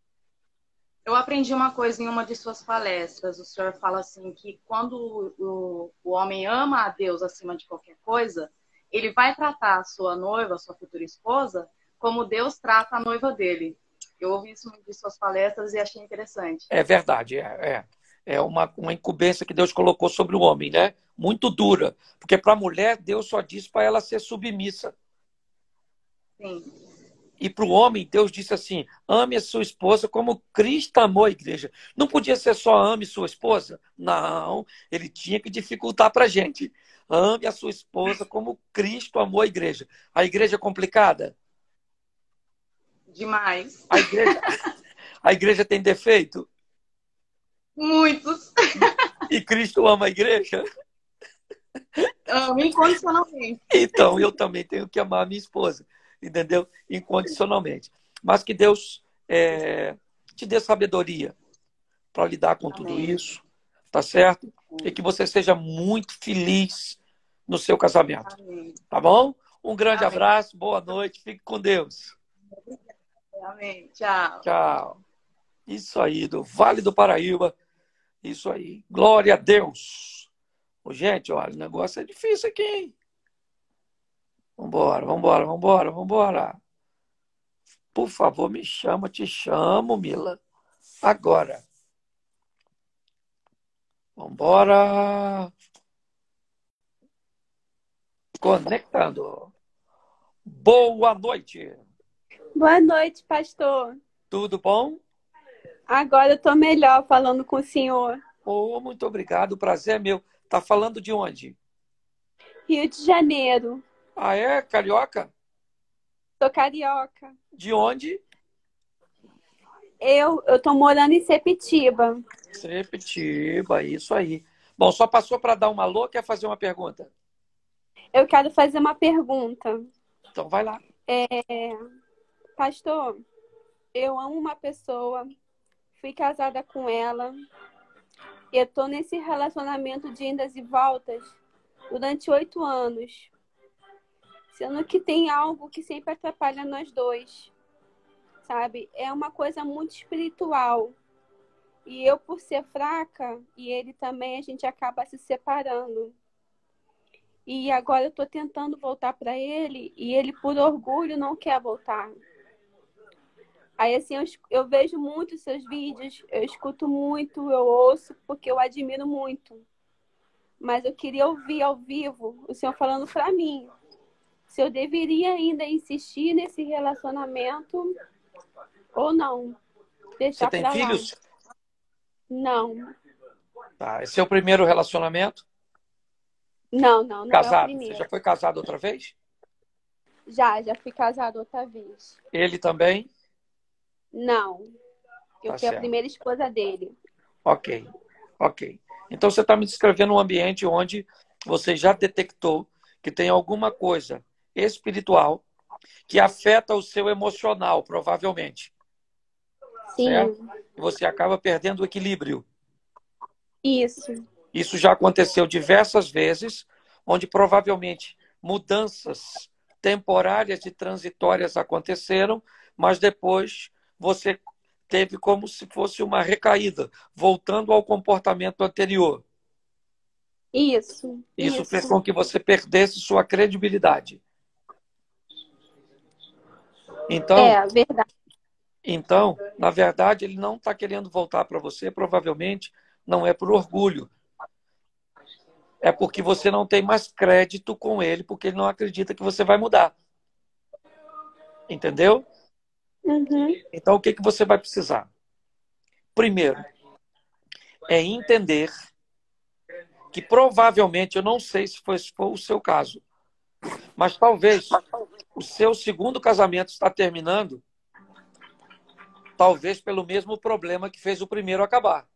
Eu aprendi uma coisa em uma de suas palestras. O senhor fala assim que quando o, o homem ama a Deus acima de qualquer coisa, ele vai tratar a sua noiva, a sua futura esposa, como Deus trata a noiva dele. Eu ouvi isso em suas palestras e achei interessante. É verdade, é, é. É uma, uma incumbência que Deus colocou sobre o homem, né? Muito dura. Porque para a mulher, Deus só disse para ela ser submissa. Sim. E para o homem, Deus disse assim: ame a sua esposa como Cristo amou a igreja. Não podia ser só ame sua esposa? Não, ele tinha que dificultar para a gente. Ame a sua esposa como Cristo amou a igreja. A igreja é complicada? Demais. A igreja, a igreja tem defeito? Muitos. E Cristo ama a igreja? Amo incondicionalmente. Então, eu também tenho que amar a minha esposa, entendeu? Incondicionalmente. Mas que Deus é, te dê sabedoria para lidar com tudo Amém. isso, tá certo? E que você seja muito feliz no seu casamento, Amém. tá bom? Um grande Amém. abraço, boa noite, fique com Deus. Amém. Tchau. Tchau. Isso aí, do Vale do Paraíba. Isso aí. Glória a Deus. Ô, gente, olha, o negócio é difícil aqui, hein? Vambora, vambora, vambora, vambora. Por favor, me chama, te chamo, Mila. Agora. Vambora. Conectando. Boa noite. Boa noite, pastor. Tudo bom? Agora eu tô melhor falando com o senhor. Oh, muito obrigado, o prazer é meu. Tá falando de onde? Rio de Janeiro. Ah, é? Carioca? Sou carioca. De onde? Eu, eu tô morando em Sepitiba. Sepetiba, isso aí. Bom, só passou para dar uma alô, quer fazer uma pergunta? Eu quero fazer uma pergunta. Então vai lá. Pastor, eu amo uma pessoa, fui casada com ela, e eu tô nesse relacionamento de indas e voltas durante oito anos. Sendo que tem algo que sempre atrapalha nós dois, sabe? É uma coisa muito espiritual. E eu, por ser fraca, e ele também, a gente acaba se separando. E agora eu tô tentando voltar para ele, e ele, por orgulho, não quer voltar. Aí, assim, eu, eu vejo muito seus vídeos, eu escuto muito, eu ouço, porque eu admiro muito. Mas eu queria ouvir ao vivo o senhor falando para mim se eu deveria ainda insistir nesse relacionamento ou não. Deixar Você tem pra lá. filhos? Não. Tá. Esse é o primeiro relacionamento? Não, não, não é o Casado. Você primeiro. já foi casado outra vez? Já, já fui casada outra vez. Ele também? Não. Eu Tá fui a certo. primeira esposa dele. Ok, ok. Então você está me descrevendo um ambiente onde você já detectou que tem alguma coisa espiritual que afeta o seu emocional, provavelmente. Sim, Certo? E você acaba perdendo o equilíbrio. isso. Isso já aconteceu diversas vezes, onde provavelmente mudanças temporárias e transitórias aconteceram, mas depois você teve como se fosse uma recaída, voltando ao comportamento anterior. Isso, Isso isso. fez com que você perdesse sua credibilidade. Então, É, verdade. então, na verdade, ele não está querendo voltar para você, provavelmente não é por orgulho. É porque você não tem mais crédito com ele, porque ele não acredita que você vai mudar. Entendeu? Uhum. Então, o que, que você vai precisar? Primeiro, é entender que provavelmente, eu não sei se foi, se foi o seu caso, mas talvez o seu segundo casamento está terminando, talvez pelo mesmo problema que fez o primeiro acabar.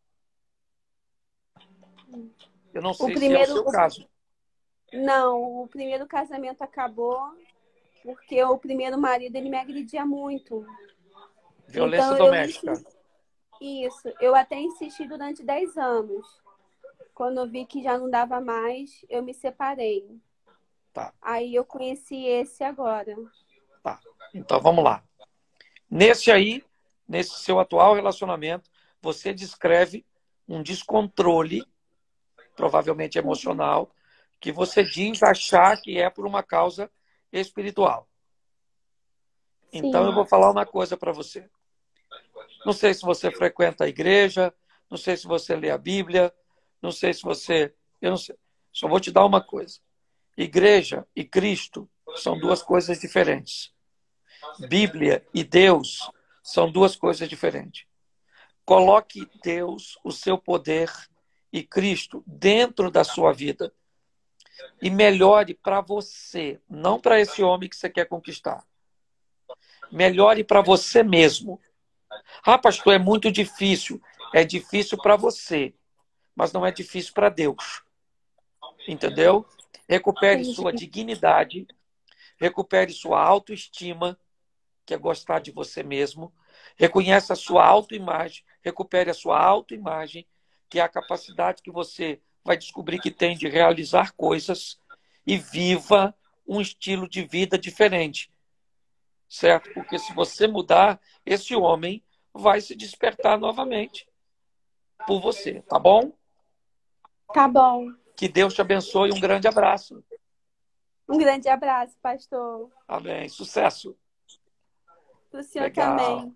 Eu não O sei se é o primeiro, seu o- caso. não, o primeiro casamento acabou porque o primeiro marido ele me agredia muito. Violência Então eu doméstica. insisti, isso, eu até insisti durante dez anos. Quando eu vi que já não dava mais, eu me separei. Tá, Aí eu conheci esse agora. tá. Então vamos lá. Nesse aí, nesse seu atual relacionamento, você descreve um descontrole, provavelmente emocional, que você diz achar que é por uma causa espiritual. Então eu Sim. vou falar uma coisa para você. Não sei se você frequenta a igreja, não sei se você lê a Bíblia, não sei se você... Eu não sei. Só vou te dar uma coisa. Igreja e Cristo são duas coisas diferentes. Bíblia e Deus são duas coisas diferentes. Coloque Deus, o seu poder e Cristo dentro da sua vida e melhore para você, não para esse homem que você quer conquistar. Melhore para você mesmo. Ah, pastor, é muito difícil. É difícil para você, mas não é difícil para Deus. Entendeu? Recupere Entendi. sua dignidade, recupere sua autoestima, que é gostar de você mesmo. Reconheça a sua autoimagem, recupere a sua autoimagem, que é a capacidade que você vai descobrir que tem de realizar coisas e viva um estilo de vida diferente. Certo? Porque se você mudar, esse homem vai se despertar novamente por você, tá bom? Tá bom. Que Deus te abençoe. Um grande abraço. Um grande abraço, pastor. Amém. Sucesso. Pro senhor Legal. também.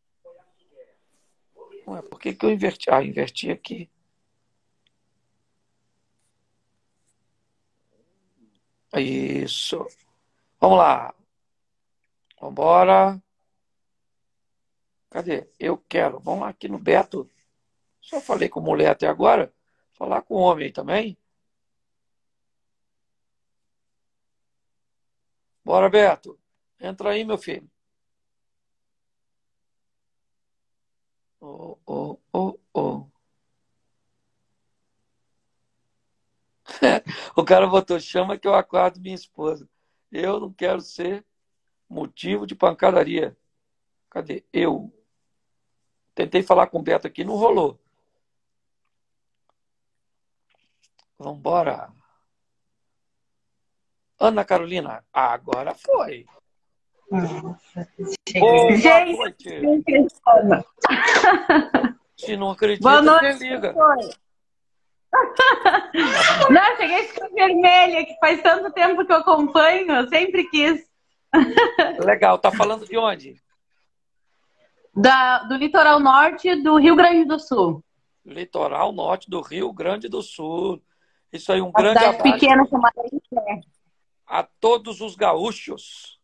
Ué, por que que eu inverti? Ah, inverti aqui. Isso. Vamos lá. Vamos embora. Cadê? Eu quero. Vamos lá aqui no Beto. Só falei com mulher até agora. Falar com homem também. Bora, Beto. Entra aí, meu filho. Oh, oh, oh, oh. O cara botou, chama que eu acordo minha esposa. Eu não quero ser motivo de pancadaria. Cadê? Eu. Tentei falar com o Beto aqui, não rolou. Vambora. Ana Carolina, agora foi. Boa Gente, noite. não acredito. Se não acredita, Boa noite, você liga. Não, cheguei a ficar vermelha, que faz tanto tempo que eu acompanho, eu sempre quis. Legal, tá falando de onde? Da, do litoral norte do Rio Grande do Sul. Litoral norte do Rio Grande do Sul. Isso aí, um Uma grande cidade abraço pequena chamada Iné. a todos os gaúchos.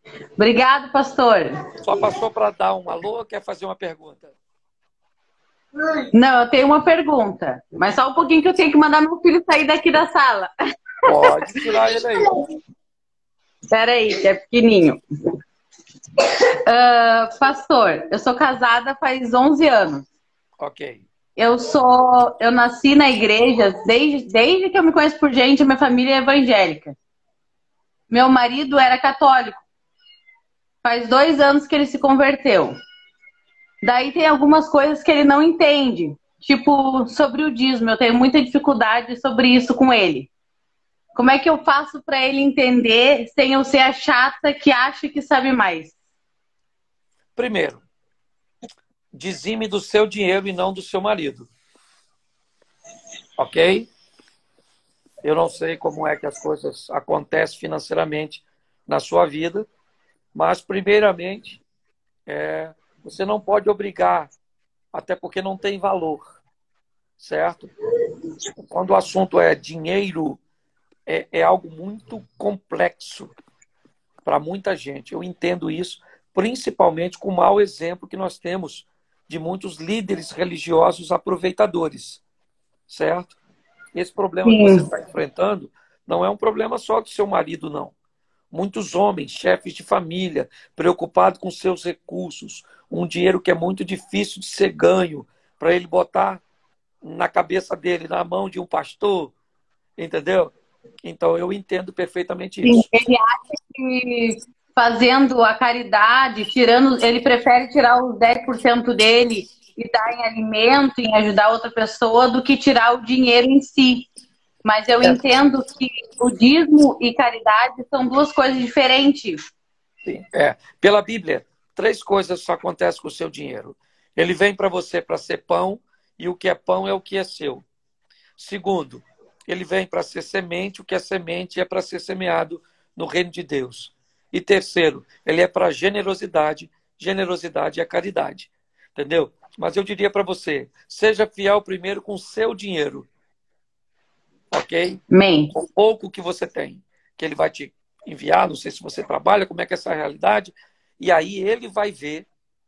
Obrigado, pastor. Só passou para dar um alô ou quer fazer uma pergunta? Não, eu tenho uma pergunta, mas só um pouquinho que eu tenho que mandar meu filho sair daqui da sala. Pode tirar ele aí. Espera aí, que é pequenininho. Uh, pastor, eu sou casada faz onze anos. Ok. Eu sou, eu nasci na igreja desde, desde que eu me conheço por gente, a minha família é evangélica. Meu marido era católico. Faz dois anos que ele se converteu. Daí tem algumas coisas que ele não entende. Tipo, sobre o dízimo. Eu tenho muita dificuldade sobre isso com ele. Como é que eu faço para ele entender sem eu ser a chata que acha que sabe mais? Primeiro, dizime do seu dinheiro e não do seu marido. Ok? Eu não sei como é que as coisas acontecem financeiramente na sua vida, mas, primeiramente, é, você não pode obrigar, até porque não tem valor, certo? Quando o assunto é dinheiro, é, é algo muito complexo para muita gente. Eu entendo isso, principalmente com o mau exemplo que nós temos de muitos líderes religiosos aproveitadores, certo? Esse problema Sim. que você está enfrentando não é um problema só do seu marido, não. Muitos homens, chefes de família, preocupados com seus recursos, um dinheiro que é muito difícil de ser ganho, para ele botar na cabeça dele, na mão de um pastor, entendeu? Então, eu entendo perfeitamente Sim, isso. ele acha que fazendo a caridade, tirando, ele prefere tirar os dez por cento dele e dar em alimento, em ajudar outra pessoa, do que tirar o dinheiro em si. Mas eu É. entendo que o dízimo e caridade são duas coisas diferentes. Sim, é. Pela Bíblia, três coisas só acontecem com o seu dinheiro. Ele vem para você para ser pão, e o que é pão é o que é seu. Segundo, ele vem para ser semente, o que é semente é para ser semeado no reino de Deus. E terceiro, ele é para generosidade, generosidade é caridade. Entendeu? Mas eu diria para você, seja fiel primeiro com o seu dinheiro. Ok? Amém. O pouco que você tem, que ele vai te enviar, não sei se você trabalha, como é que é essa realidade, e aí ele vai ver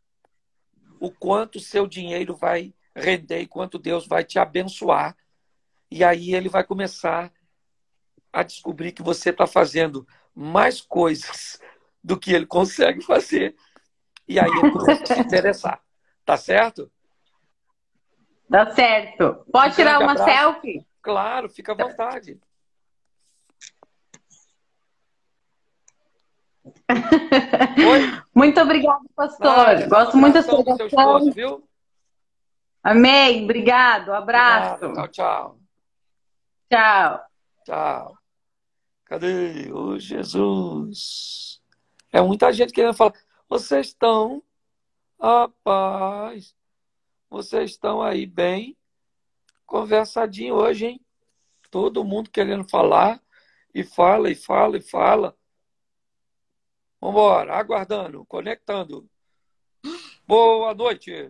o quanto o seu dinheiro vai render e quanto Deus vai te abençoar, e aí ele vai começar a descobrir que você está fazendo mais coisas do que ele consegue fazer, e aí ele começa a se interessar. Tá certo? Tá certo. Pode Um tirar grande uma abraço. selfie? Claro, fica à vontade. Oi? Muito obrigada, pastor. Nada, Gosto um muito da abração sua do seu esposo, oração. viu? Amém. Obrigado. Abraço. Nada, tchau, tchau. Tchau. Tchau. Cadê? Ô, Jesus. É muita gente querendo falar. Vocês estão, rapaz, vocês estão aí bem conversadinho hoje, hein? Todo mundo querendo falar, e fala, e fala, e fala. Vambora, aguardando, conectando. Boa noite.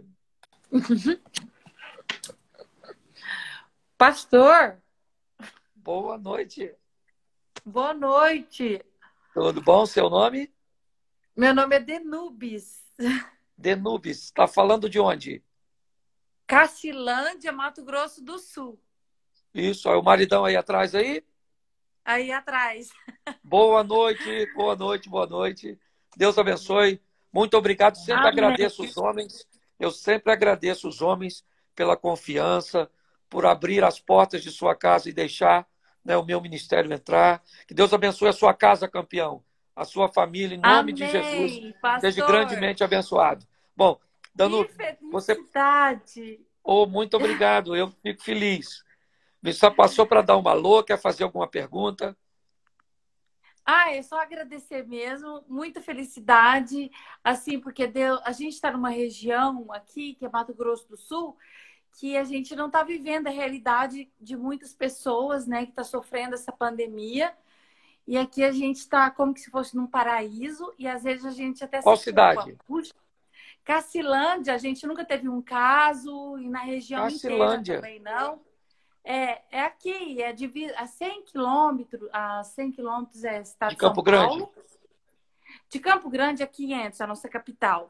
Pastor, Boa noite. boa noite. Tudo bom? Seu nome? Meu nome é Denubis. Denubis. Está falando de onde? Cacilândia, Mato Grosso do Sul. Isso, é o maridão aí atrás aí? Aí atrás. Boa noite, boa noite, boa noite. Deus abençoe. Muito obrigado. Sempre Amém. agradeço os homens. Eu sempre agradeço os homens pela confiança, por abrir as portas de sua casa e deixar, né, o meu ministério entrar. Que Deus abençoe a sua casa, campeão. A sua família, em nome Amém, de Jesus. pastor. Seja grandemente abençoado. Bom, Danu, Que você... felicidade. Oh, muito obrigado. Eu fico feliz. Você só passou para dar uma alô, quer fazer alguma pergunta? Ah, é só agradecer mesmo, muita felicidade, assim, porque Deus, a gente está numa região aqui, que é Mato Grosso do Sul, que a gente não está vivendo a realidade de muitas pessoas, né, que está sofrendo essa pandemia. E aqui a gente está como que se fosse num paraíso, e às vezes a gente até Qual se culpa. cidade? Puxa, Cacilândia, a gente nunca teve um caso, e na região Cacilândia. inteira também não. É, é aqui, é de, a cem quilômetros, a cem quilômetros é estado De de São Campo Grande? Paulo. De Campo Grande a quinhentos, a nossa capital.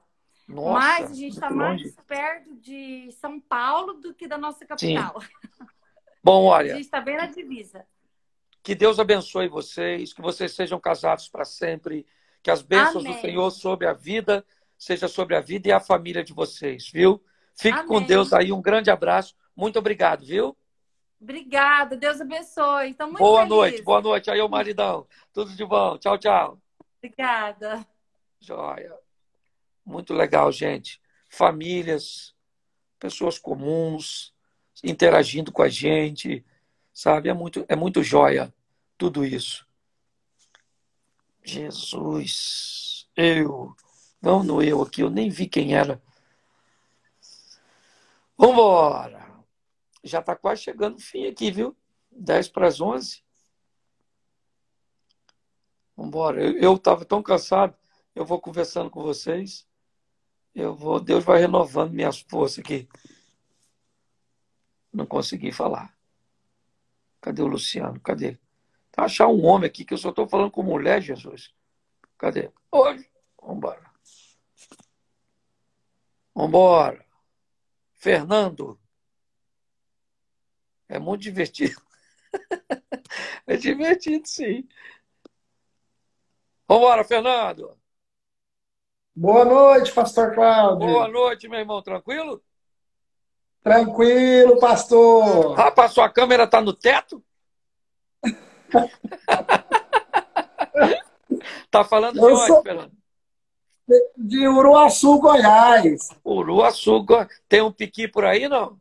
Nossa, Mas a gente está muito longe. mais perto de São Paulo do que da nossa Sim. capital. Bom, A olha, gente está bem na divisa. que Deus abençoe vocês, que vocês sejam casados para sempre, que as bênçãos do Amém. Senhor sobre a vida, seja sobre a vida e a família de vocês, viu? Fique com Amém. Deus aí, um grande abraço. Muito obrigado, viu? Obrigada, Deus abençoe. Estou muito Boa feliz. noite, boa noite aí, ô maridão. Tudo de bom. Tchau, tchau. Obrigada. Joia. Muito legal, gente. Famílias, pessoas comuns, interagindo com a gente, sabe? É muito, é muito joia tudo isso. Jesus, eu. Vamos no eu aqui, eu nem vi quem era. Vambora. Já está quase chegando o fim aqui, viu? dez para as onze. Vambora. Eu estava tão cansado, eu vou conversando com vocês. Eu vou, Deus vai renovando minhas forças aqui. Não consegui falar. Cadê o Luciano? Cadê? Tá achar um homem aqui que eu só estou falando com mulher, Jesus. Cadê? Hoje. Vambora. Vambora. Fernando. É muito divertido. É divertido, sim. Vambora, Fernando. Boa noite, pastor Cláudio. Boa noite, meu irmão. Tranquilo? Tranquilo, pastor. Rapaz, sua câmera tá no teto? Tá falando de Eu onde, sou Fernando? de Uruaçu, Goiás. Uruaçu. Tem um piqui por aí, não?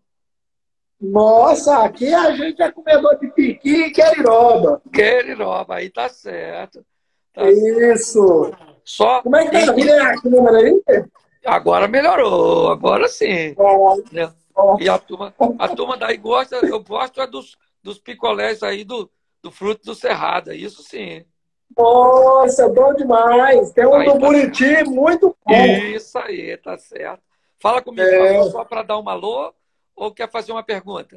Nossa, aqui a gente é comedor de piqui e queriroba. Queriroba, aí tá certo. Tá certo. Isso. Só Como é que tá a e- vida a câmera aí? agora melhorou, agora sim. Ó, Né? ó. E a turma, a turma daí gosta, eu gosto é dos, dos picolés aí do, do fruto do Cerrado, isso sim. Nossa, bom demais. Tem um Aí do tá Buriti muito bom. Isso aí, tá certo. Fala comigo, É. pastor, só para dar um alô ou quer fazer uma pergunta?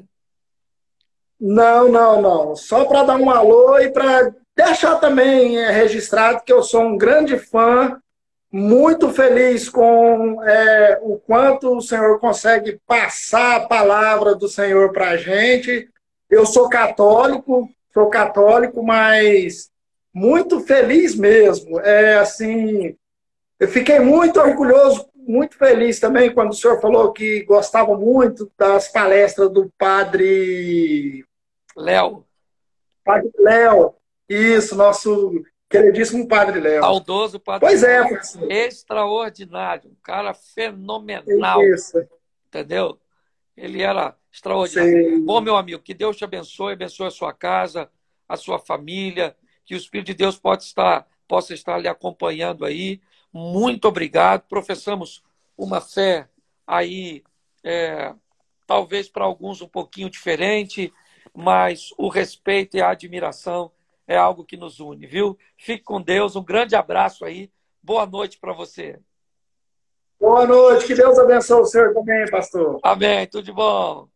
Não, não, não. Só para dar um alô e para deixar também é, registrado que eu sou um grande fã, muito feliz com é, o quanto o Senhor consegue passar a palavra do Senhor para a gente. Eu sou católico, sou católico, mas muito feliz mesmo. É assim, eu fiquei muito orgulhoso, muito feliz também quando o senhor falou que gostava muito das palestras do padre, Léo, padre Léo. Isso, nosso queridíssimo padre Léo. saudoso padre Pois é, Léo, professor. extraordinário, um cara fenomenal, Isso. entendeu? Ele era extraordinário. Sim. Bom, meu amigo, que Deus te abençoe, abençoe a sua casa, a sua família, que o Espírito de Deus pode estar, possa estar lhe acompanhando aí. Muito obrigado. Professamos uma fé aí, é, talvez para alguns um pouquinho diferente, mas o respeito e a admiração é algo que nos une, viu? Fique com Deus, um grande abraço aí. Boa noite para você. Boa noite, que Deus abençoe o senhor também, pastor. Amém, tudo de bom.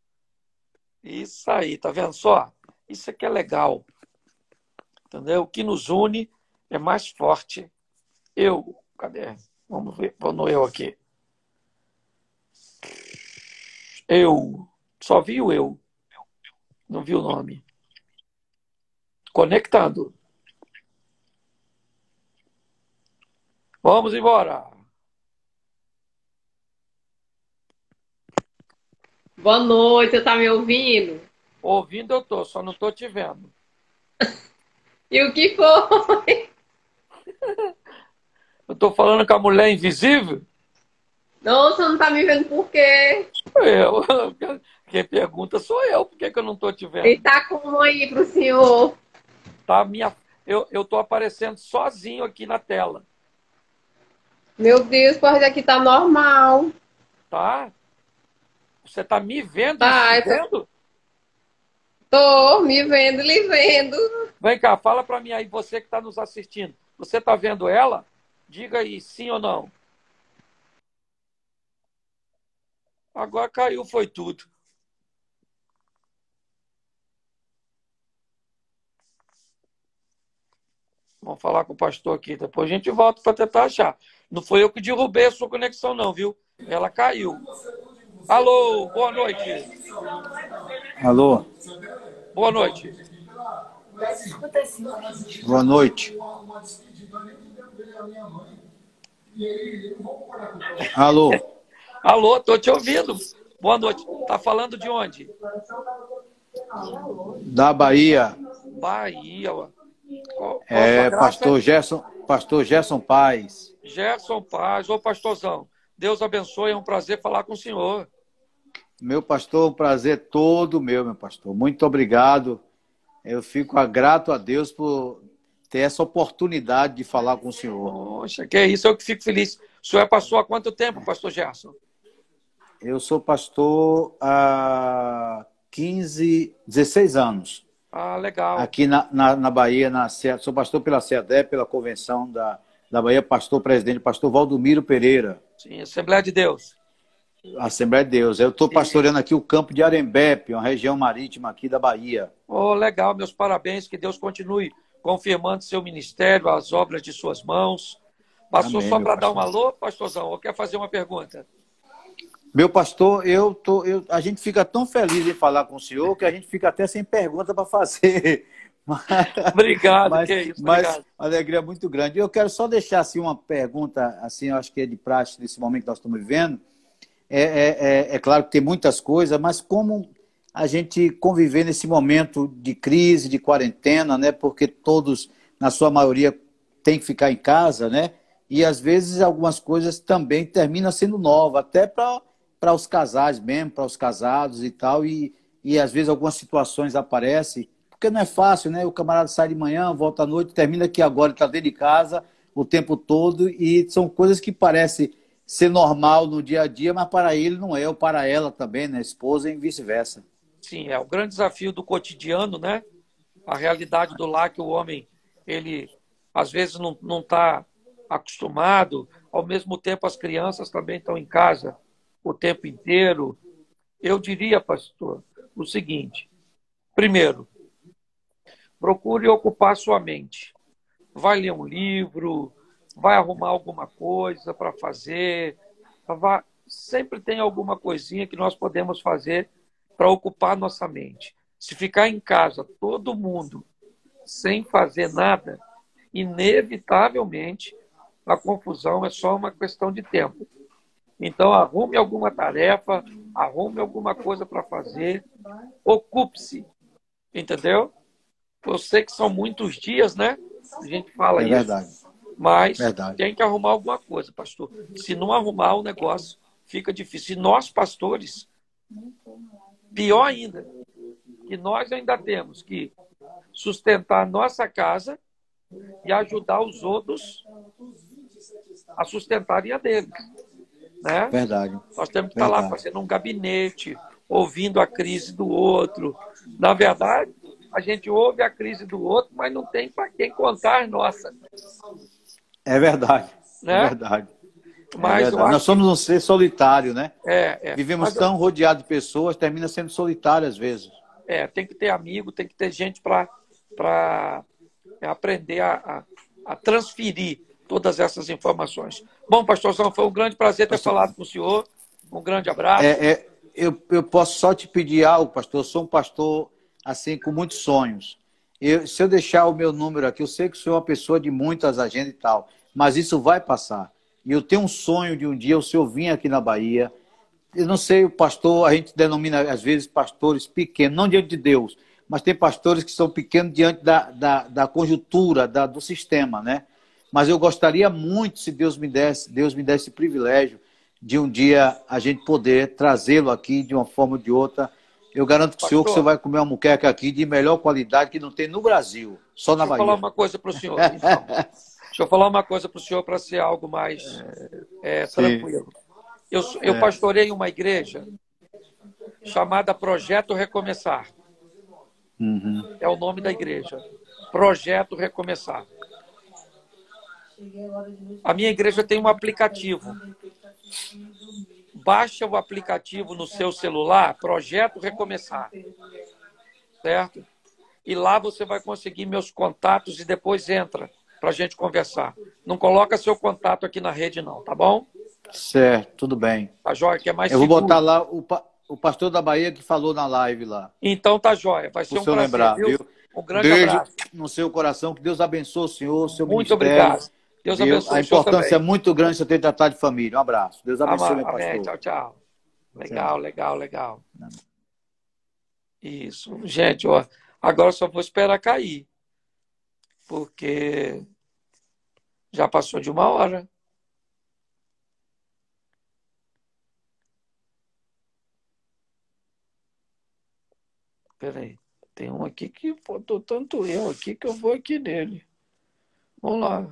Isso aí, tá vendo só? Isso aqui é legal. Entendeu? O que nos une é mais forte. Eu, cadê? Vamos ver, vou no eu aqui. Eu, só vi o eu. Não vi o nome. Conectando. Vamos embora. Boa noite, você tá me ouvindo? Ouvindo eu tô, só não tô te vendo. E o que foi? Eu tô falando com a mulher invisível? Não, você não tá me vendo por quê? Eu. Quem pergunta sou eu. Por que, que eu não tô te vendo? Ele tá como aí pro senhor? Tá minha... eu, eu tô aparecendo sozinho aqui na tela. Meu Deus, pode aqui tá normal. Tá? Você tá me vendo Tá, e se eu tô- vendo? Tô me vendo, lhe vendo. Vem cá, fala pra mim aí, você que tá nos assistindo. Você tá vendo ela? Diga aí, sim ou não. Agora caiu, foi tudo. Vamos falar com o pastor aqui. Depois a gente volta para tentar achar. Não foi eu que derrubei a sua conexão, não, viu? Ela caiu. Alô, boa noite. Alô, Boa noite. boa noite. Alô, Alô, tô te ouvindo. Boa noite. Tá falando de onde? da Bahia. Bahia. Ué. Qual, qual a É, sua graça? pastor Gerson, pastor Gerson Paz. Gerson Paz. Ô, pastorzão, Deus abençoe. É um prazer falar com o senhor. Meu pastor, um prazer todo meu, meu pastor. Muito obrigado. Eu fico grato a Deus por ter essa oportunidade de falar com o senhor. Poxa, que isso, eu que fico feliz. O senhor passou há quanto tempo, pastor Gerson? Eu sou pastor há quinze, dezesseis anos. Ah, legal. Aqui na, na, na Bahia, na, sou pastor pela C E D E, pela Convenção da, da Bahia, pastor presidente, pastor Valdomiro Pereira. Sim, Assembleia de Deus. Assembleia de Deus. Eu estou pastoreando aqui o campo de Arembepe, uma região marítima aqui da Bahia. Oh, legal, meus parabéns. Que Deus continue confirmando seu ministério, as obras de suas mãos. Passou Amém, só meu para dar um pastor. alô, pastorzão, ou quer fazer uma pergunta? Meu pastor, eu tô, eu, a gente fica tão feliz em falar com o senhor que a gente fica até sem pergunta para fazer. Mas, Obrigado, mas, que é isso, mas obrigado. uma alegria muito grande. Eu quero só deixar assim, uma pergunta, assim, eu acho que é de praxe nesse momento que nós estamos vivendo. É, é, é, é claro que tem muitas coisas, mas como a gente conviver nesse momento de crise, de quarentena, né? Porque todos, na sua maioria, têm que ficar em casa, né? E às vezes algumas coisas também terminam sendo novas, até para para os casais mesmo, para os casados e tal, e, e às vezes algumas situações aparecem, porque não é fácil, né? O camarada sai de manhã, volta à noite, termina que agora está dentro de casa o tempo todo, e são coisas que parecem ser normal no dia a dia, mas para ele não é, ou para ela também, né? Esposa e vice-versa. Sim, é o grande desafio do cotidiano, né? A realidade do lar que o homem, ele às vezes não não está acostumado, ao mesmo tempo as crianças também estão em casa o tempo inteiro. Eu diria, pastor, o seguinte: primeiro, procure ocupar sua mente. Vai ler um livro, vai arrumar alguma coisa para fazer. Vai... Sempre tem alguma coisinha que nós podemos fazer para ocupar nossa mente. Se ficar em casa, todo mundo, sem fazer nada, inevitavelmente a confusão é só uma questão de tempo. Então, arrume alguma tarefa, arrume alguma coisa para fazer, ocupe-se, entendeu? Eu sei que são muitos dias, né? A gente fala É isso, verdade. mas Verdade. tem que arrumar alguma coisa, pastor. Se não arrumar, o negócio fica difícil. E nós, pastores, pior ainda, que nós ainda temos que sustentar a nossa casa e ajudar os outros a sustentarem a deles. Né? Verdade. Nós temos que estar lá Verdade. fazendo um gabinete, ouvindo a crise do outro. Na verdade, a gente ouve a crise do outro, mas não tem para quem contar a nossa. É verdade. Né? É verdade. É Mas verdade. eu acho Nós somos um ser solitário, né? que... é, é. Vivemos Mas, tão rodeados de pessoas, termina sendo solitário às vezes. é, tem que ter amigo, tem que ter gente para aprender a, a, a transferir todas essas informações. Bom, pastorzão, foi um grande prazer ter Pastor... falado com o senhor. Um grande abraço. É, é, eu, eu posso só te pedir algo, pastor. Eu sou um pastor assim com muitos sonhos. Eu, se eu deixar o meu número aqui, eu sei que o senhor é uma pessoa de muitas agendas e tal, mas isso vai passar. E eu tenho um sonho de um dia o senhor vir aqui na Bahia. Eu não sei, o pastor, a gente denomina às vezes pastores pequenos, não diante de Deus, mas tem pastores que são pequenos diante da, da, da conjuntura, da, do sistema, né? Mas eu gostaria muito, se Deus me desse, Deus me desse esse privilégio de um dia a gente poder trazê-lo aqui de uma forma ou de outra. Eu garanto para o senhor que você vai comer uma muqueca aqui de melhor qualidade que não tem no Brasil, só na Bahia. Deixa eu falar uma coisa para o senhor, então. Deixa eu falar uma coisa para o senhor para ser algo mais é, tranquilo. Eu, eu É. pastorei uma igreja chamada Projeto Recomeçar. Uhum. É o nome da igreja. Projeto Recomeçar. A minha igreja tem um aplicativo. Baixa o aplicativo no seu celular, Projeto Recomeçar. Certo? E lá você vai conseguir meus contatos e depois entra para a gente conversar. Não coloca seu contato aqui na rede, não, tá bom? Certo, tudo bem. Tá jóia, que é mais Eu vou seguro. botar lá o, pa- o pastor da Bahia que falou na live lá. Então tá jóia, vai ser Para o um senhor prazer, lembrar, viu? viu? Um grande Beijo abraço. no seu coração, que Deus abençoe o senhor, o seu Muito ministério. obrigado. Deus viu? abençoe A o senhor importância é também. muito grande de você ter tratado de família. Um abraço. Deus abençoe, meu Amém, pastor. tchau, tchau. Legal, legal, legal. Isso. Gente, ó, agora só vou esperar cair, porque já passou de uma hora. Peraí, tem um aqui que botou tanto eu aqui que eu vou aqui nele. Vamos lá.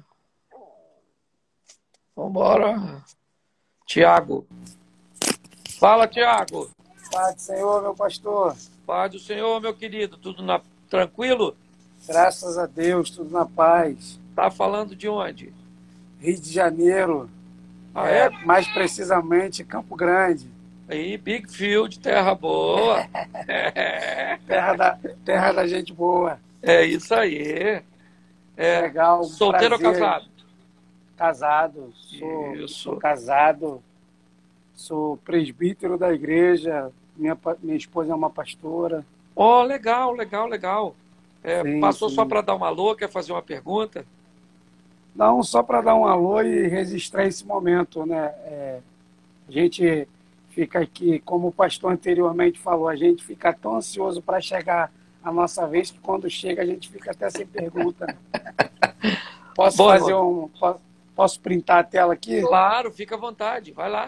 Vambora. Tiago. Fala, Tiago. Pai do Senhor, meu pastor. Pai do Senhor, meu querido. Tudo na... tranquilo? Graças a Deus, tudo na paz. Tá falando de onde? Rio de Janeiro. Ah, é, é? mais precisamente, Campo Grande. Aí, Big Field, terra boa. terra, da, terra da gente boa. É isso aí. É, legal. Um solteiro prazer. ou casado? Casado. Sou, Isso. sou casado. Sou presbítero da igreja. Minha, minha esposa é uma pastora. Oh, legal, legal, legal. É, Sim, passou sim. só para dar uma alô, quer fazer uma pergunta? Não, só para dar um alô e registrar esse momento, né? É, a gente fica aqui, como o pastor anteriormente falou, a gente fica tão ansioso para chegar a nossa vez que quando chega a gente fica até sem pergunta. Né? Posso Bom, fazer irmão. um... Posso, posso printar a tela aqui? Claro, fica à vontade, vai lá.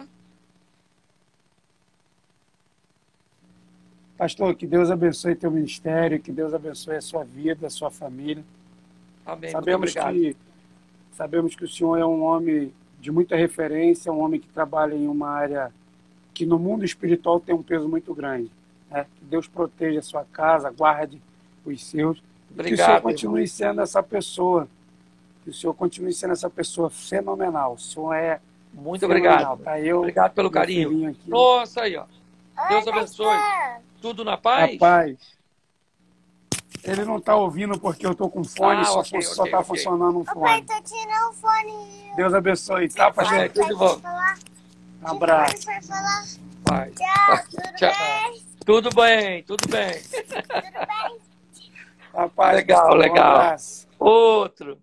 Pastor, que Deus abençoe teu ministério, que Deus abençoe a sua vida, a sua família. Amém, Sabemos muito obrigado. que, sabemos que o senhor é um homem de muita referência, um homem que trabalha em uma área que no mundo espiritual tem um peso muito grande. Né? Que Deus proteja a sua casa, guarde os seus. Obrigado, que o senhor continue irmão. sendo essa pessoa. Que o senhor continue sendo essa pessoa fenomenal. O senhor é Muito fenomenal. obrigado. Tá? Eu, Obrigado pelo meu carinho. filhinho aqui. Nossa, aí, ó. Deus abençoe. Tudo na paz? Rapaz, ele não está ouvindo porque eu estou com fone, Ah, só, ok, só ok, tá ok. funcionando um Pai, fone. tô tirando o fone. Deus abençoe, tá, pastor? Amém, tudo de bom. Um abraço. Vai falar. Paz. Tchau, tudo Tchau. bem? Tudo bem, tudo bem. Tudo bem? Rapaz, Legal, pastor, um legal. abraço. Outro.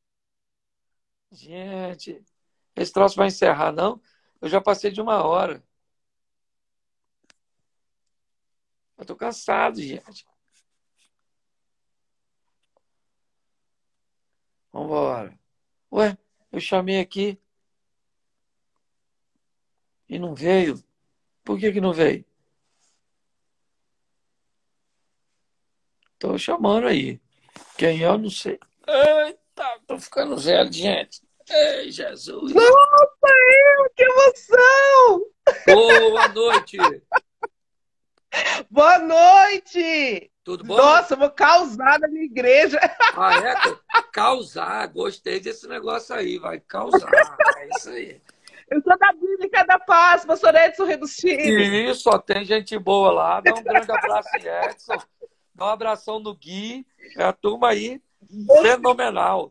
Gente, esse troço vai encerrar, não? Eu já passei de uma hora. Eu tô cansado, gente. Vambora. Ué, eu chamei aqui e não veio. Por que que não veio? Tô chamando aí. Quem é, eu não sei. Eita, tô ficando velho, gente. Ei, Jesus. Nossa, eu, que emoção! Boa noite. Boa noite! Tudo bom? Nossa, eu vou causar na minha igreja. Ah, é? Causar. Gostei desse negócio aí. Vai causar. É isso aí. Eu sou da Bíblica da Paz, pastor Edson Redustini. Isso, só tem gente boa lá. Dá um grande abraço em Edson. Dá um abração no Gui. É a turma aí fenomenal.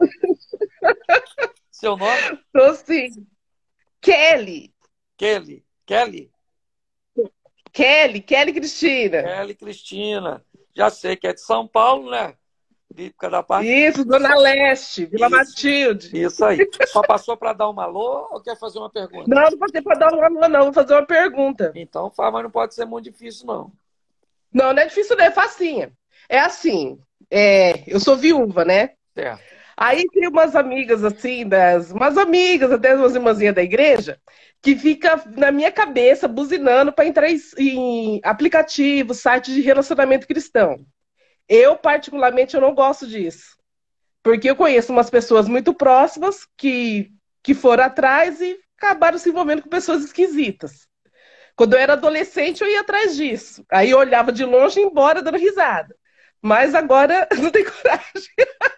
Seu nome? Tô sim. Kelly. Kelly. Kelly? Kelly, Kelly Cristina. Kelly Cristina. Já sei que é de São Paulo, né? Bíblica da Paz. Isso, Zona Leste, Vila Isso. Matilde. Isso aí. Só passou para dar uma alô ou quer fazer uma pergunta? Não, não passei para dar um alô, não. Vou fazer uma pergunta. Então faz, mas não pode ser muito difícil, não. Não, não é difícil, não. É facinha. É assim, é, eu sou viúva, né? Certo. Aí tem umas amigas, assim, das, umas amigas, até umas irmãzinhas da igreja, que fica na minha cabeça buzinando para entrar em, em aplicativos, sites de relacionamento cristão. Eu, particularmente, eu não gosto disso. Porque eu conheço umas pessoas muito próximas que, que foram atrás e acabaram se envolvendo com pessoas esquisitas. Quando eu era adolescente, eu ia atrás disso. Aí eu olhava de longe e ia embora dando risada. Mas agora não tenho coragem.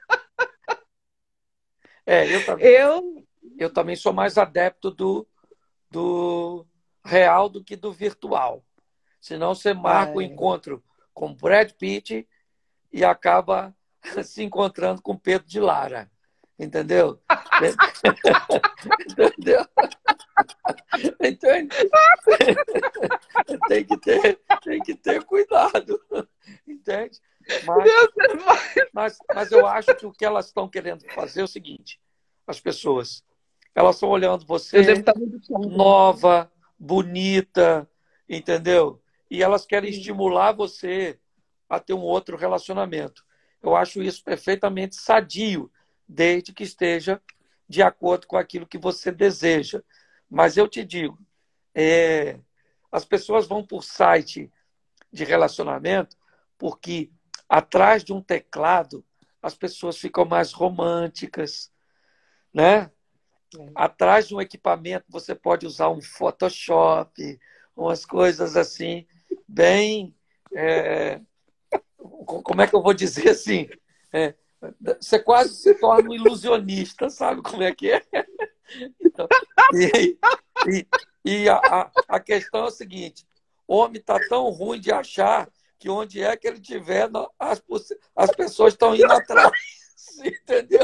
É, eu também, Eu, eu também sou mais adepto do, do real do que do virtual. Senão você marca o Ai. encontro com Brad Pitt e acaba se encontrando com Pedro de Lara. Entendeu? Entendeu? Entende? Tem que ter, tem que ter cuidado. Entende? Mas, mas, mas eu acho que o que elas estão querendo fazer é o seguinte: as pessoas, elas estão olhando você nova, bonita, entendeu? E elas querem estimular você a ter um outro relacionamento. Eu acho isso perfeitamente sadio, desde que esteja de acordo com aquilo que você deseja. Mas eu te digo, é, as pessoas vão por site de relacionamento porque atrás de um teclado as pessoas ficam mais românticas, né? É. Atrás de um equipamento você pode usar um Photoshop, umas coisas assim, bem... É, como é que eu vou dizer assim? É, você quase se torna um ilusionista, sabe como é que é? Então, e e, e a, a questão é o seguinte: o homem está tão ruim de achar que onde é que ele estiver, as, as pessoas estão indo atrás. Entendeu?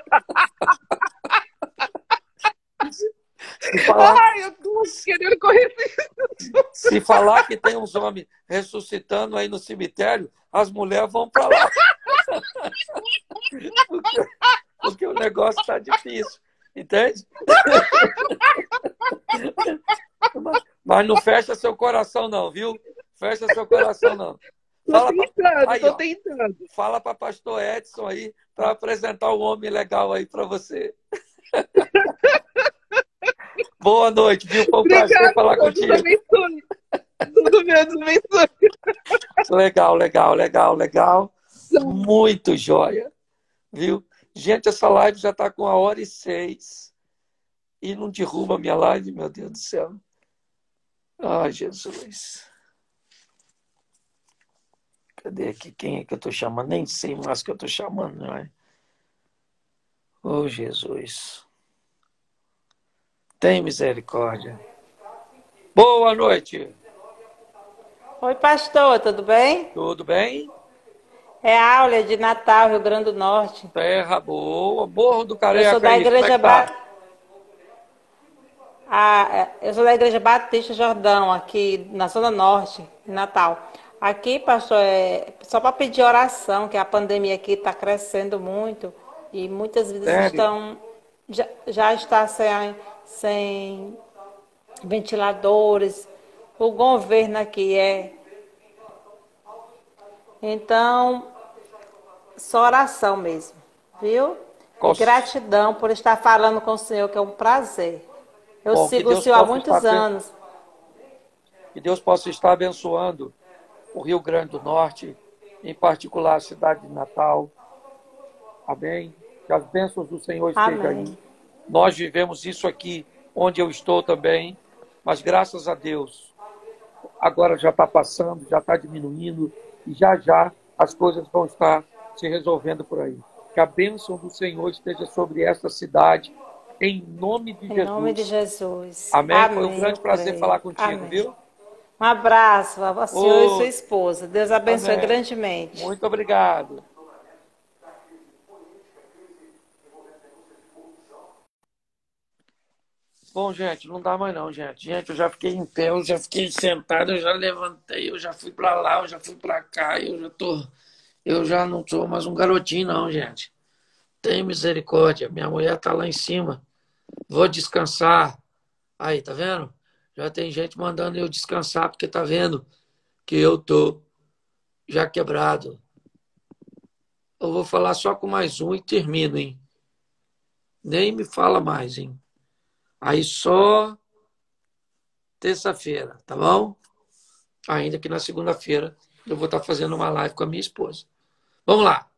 Se falar, Ai, eu tô querendo correr. Se falar que tem uns homens ressuscitando aí no cemitério, as mulheres vão para lá. Porque, porque o negócio está difícil. Entende? Mas, mas não fecha seu coração, não, viu? Fecha seu coração, não. Fala tô tentando, pra, aí, tô ó, tentando. Fala para pastor Edson aí, para apresentar um homem legal aí para você. Boa noite, viu? Foi um Obrigada, prazer falar Deus contigo. abençoe. Tudo bem, Deus abençoe. Legal, legal, legal, legal. Muito joia. Viu? Gente, essa live já está com uma hora e seis. E não derruba a minha live, meu Deus do céu. Ai, Jesus. Cadê aqui? Quem é que eu estou chamando? Nem sei mais que eu estou chamando, não é? Oh, Jesus. Tem misericórdia. Boa noite. Oi, pastor, tudo bem? Tudo bem? É a Áurea de Natal, Rio Grande do Norte. Terra boa. Morro do Careca. Eu sou da aí, igreja é ba... tá? ah, eu sou da igreja Batista Jordão, aqui na Zona Norte, em Natal. Aqui, pastor, é só para pedir oração, que a pandemia aqui está crescendo muito e muitas vidas Sério? estão já, já está sem, sem ventiladores. O governo aqui é. Então, só oração mesmo, viu? E gratidão por estar falando com o senhor, que é um prazer. Eu Bom, sigo o senhor há muitos estar... anos. Que Deus possa estar abençoando o Rio Grande do Norte, em particular a cidade de Natal. Amém? Que as bênçãos do Senhor estejam Amém. aí. Nós vivemos isso aqui onde eu estou também, mas graças a Deus, agora já está passando, já está diminuindo, e já já as coisas vão estar se resolvendo por aí. Que a bênção do Senhor esteja sobre esta cidade, em nome de Em Jesus. Em nome de Jesus. Amém? Amém. Foi um grande prazer creio. falar contigo, Amém. viu? Um abraço a você oh, e sua esposa. Deus abençoe amém. Grandemente. Muito obrigado. Bom, gente, não dá mais não, gente. Gente, eu já fiquei em pé, eu já fiquei sentado, eu já levantei, eu já fui para lá, eu já fui para cá, eu já tô... Eu já não sou mais um garotinho, não, gente. Tem misericórdia. Minha mulher tá lá em cima. Vou descansar. Aí, tá vendo? Já tem gente mandando eu descansar, porque tá vendo que eu tô já quebrado. Eu vou falar só com mais um e termino, hein? Nem me fala mais, hein? Aí só terça-feira, tá bom? Ainda que na segunda-feira eu vou estar fazendo uma live com a minha esposa. Vamos lá.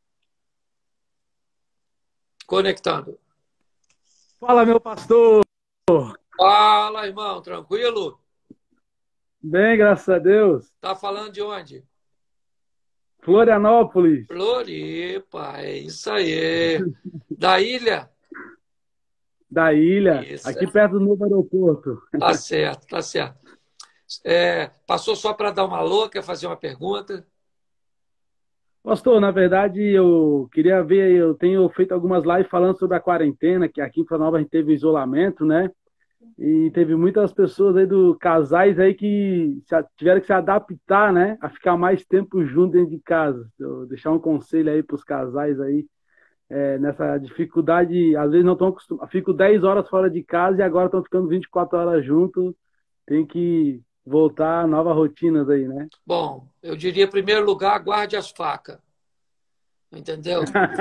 Conectando. Fala, meu pastor. Fala, irmão. Tranquilo? Bem, graças a Deus. Tá falando de onde? Florianópolis. Floripa, é isso aí. Da ilha? Da ilha, isso, aqui é. perto do novo aeroporto. Tá certo, tá certo. É, passou só para dar uma alô, quer fazer uma pergunta? Pastor, na verdade, eu queria ver, eu tenho feito algumas lives falando sobre a quarentena, que aqui em Florianópolis a gente teve isolamento, né? E teve muitas pessoas aí do casais aí que se a- tiveram que se adaptar, né? A ficar mais tempo junto dentro de casa. Eu deixar um conselho aí para os casais aí, é, nessa dificuldade, às vezes não estão acostumados, ficam dez horas fora de casa e agora estão ficando vinte e quatro horas juntos. Tem que voltar a novas rotinas aí, né? Bom, eu diria, em primeiro lugar, guarde as facas. Entendeu?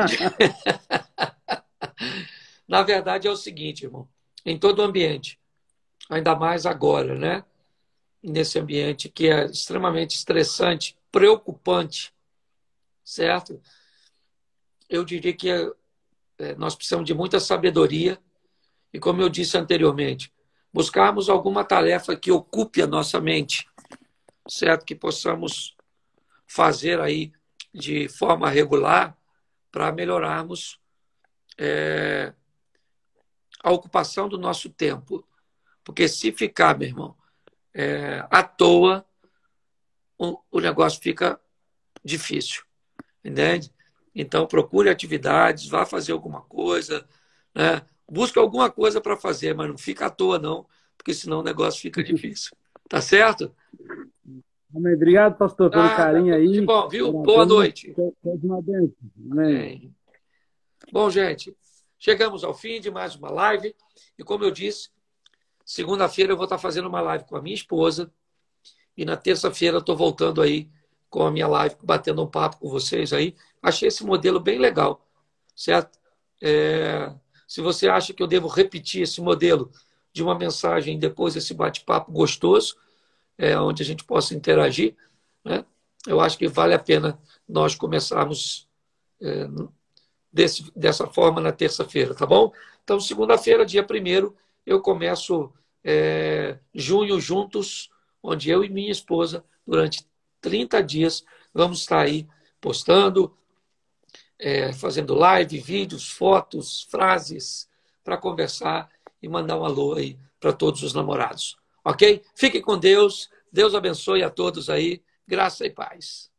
Na verdade, é o seguinte, irmão. Em todo ambiente, ainda mais agora, né? Nesse ambiente que é extremamente estressante, preocupante, certo? Eu diria que é, nós precisamos de muita sabedoria e, como eu disse anteriormente, buscarmos alguma tarefa que ocupe a nossa mente, certo? Que possamos fazer aí de forma regular para melhorarmos é, a ocupação do nosso tempo. Porque se ficar, meu irmão, é, à toa, o, o negócio fica difícil, entende? Então, procure atividades, vá fazer alguma coisa, né? Busque alguma coisa para fazer, mas não fica à toa, não, porque senão o negócio fica difícil. Tá certo? Amém. Obrigado, pastor, pelo Nada, carinho tudo de aí. bom, viu? Pela Boa pena. noite. Seja uma bênção. Amém. Bem. Bom, gente, chegamos ao fim de mais uma live. E como eu disse, segunda-feira eu vou estar fazendo uma live com a minha esposa. E na terça-feira eu estou voltando aí com a minha live, batendo um papo com vocês aí. Achei esse modelo bem legal, certo? É, se você acha que eu devo repetir esse modelo de uma mensagem depois desse bate-papo gostoso, é, onde a gente possa interagir, né? Eu acho que vale a pena nós começarmos é, desse, dessa forma na terça-feira, tá bom? Então, segunda-feira, dia primeiro, eu começo é, junho juntos, onde eu e minha esposa, durante trinta dias, vamos estar aí postando, é, fazendo live, vídeos, fotos, frases, para conversar e mandar um alô aí para todos os namorados. Ok? Fiquem com Deus. Deus abençoe a todos aí. Graça e paz.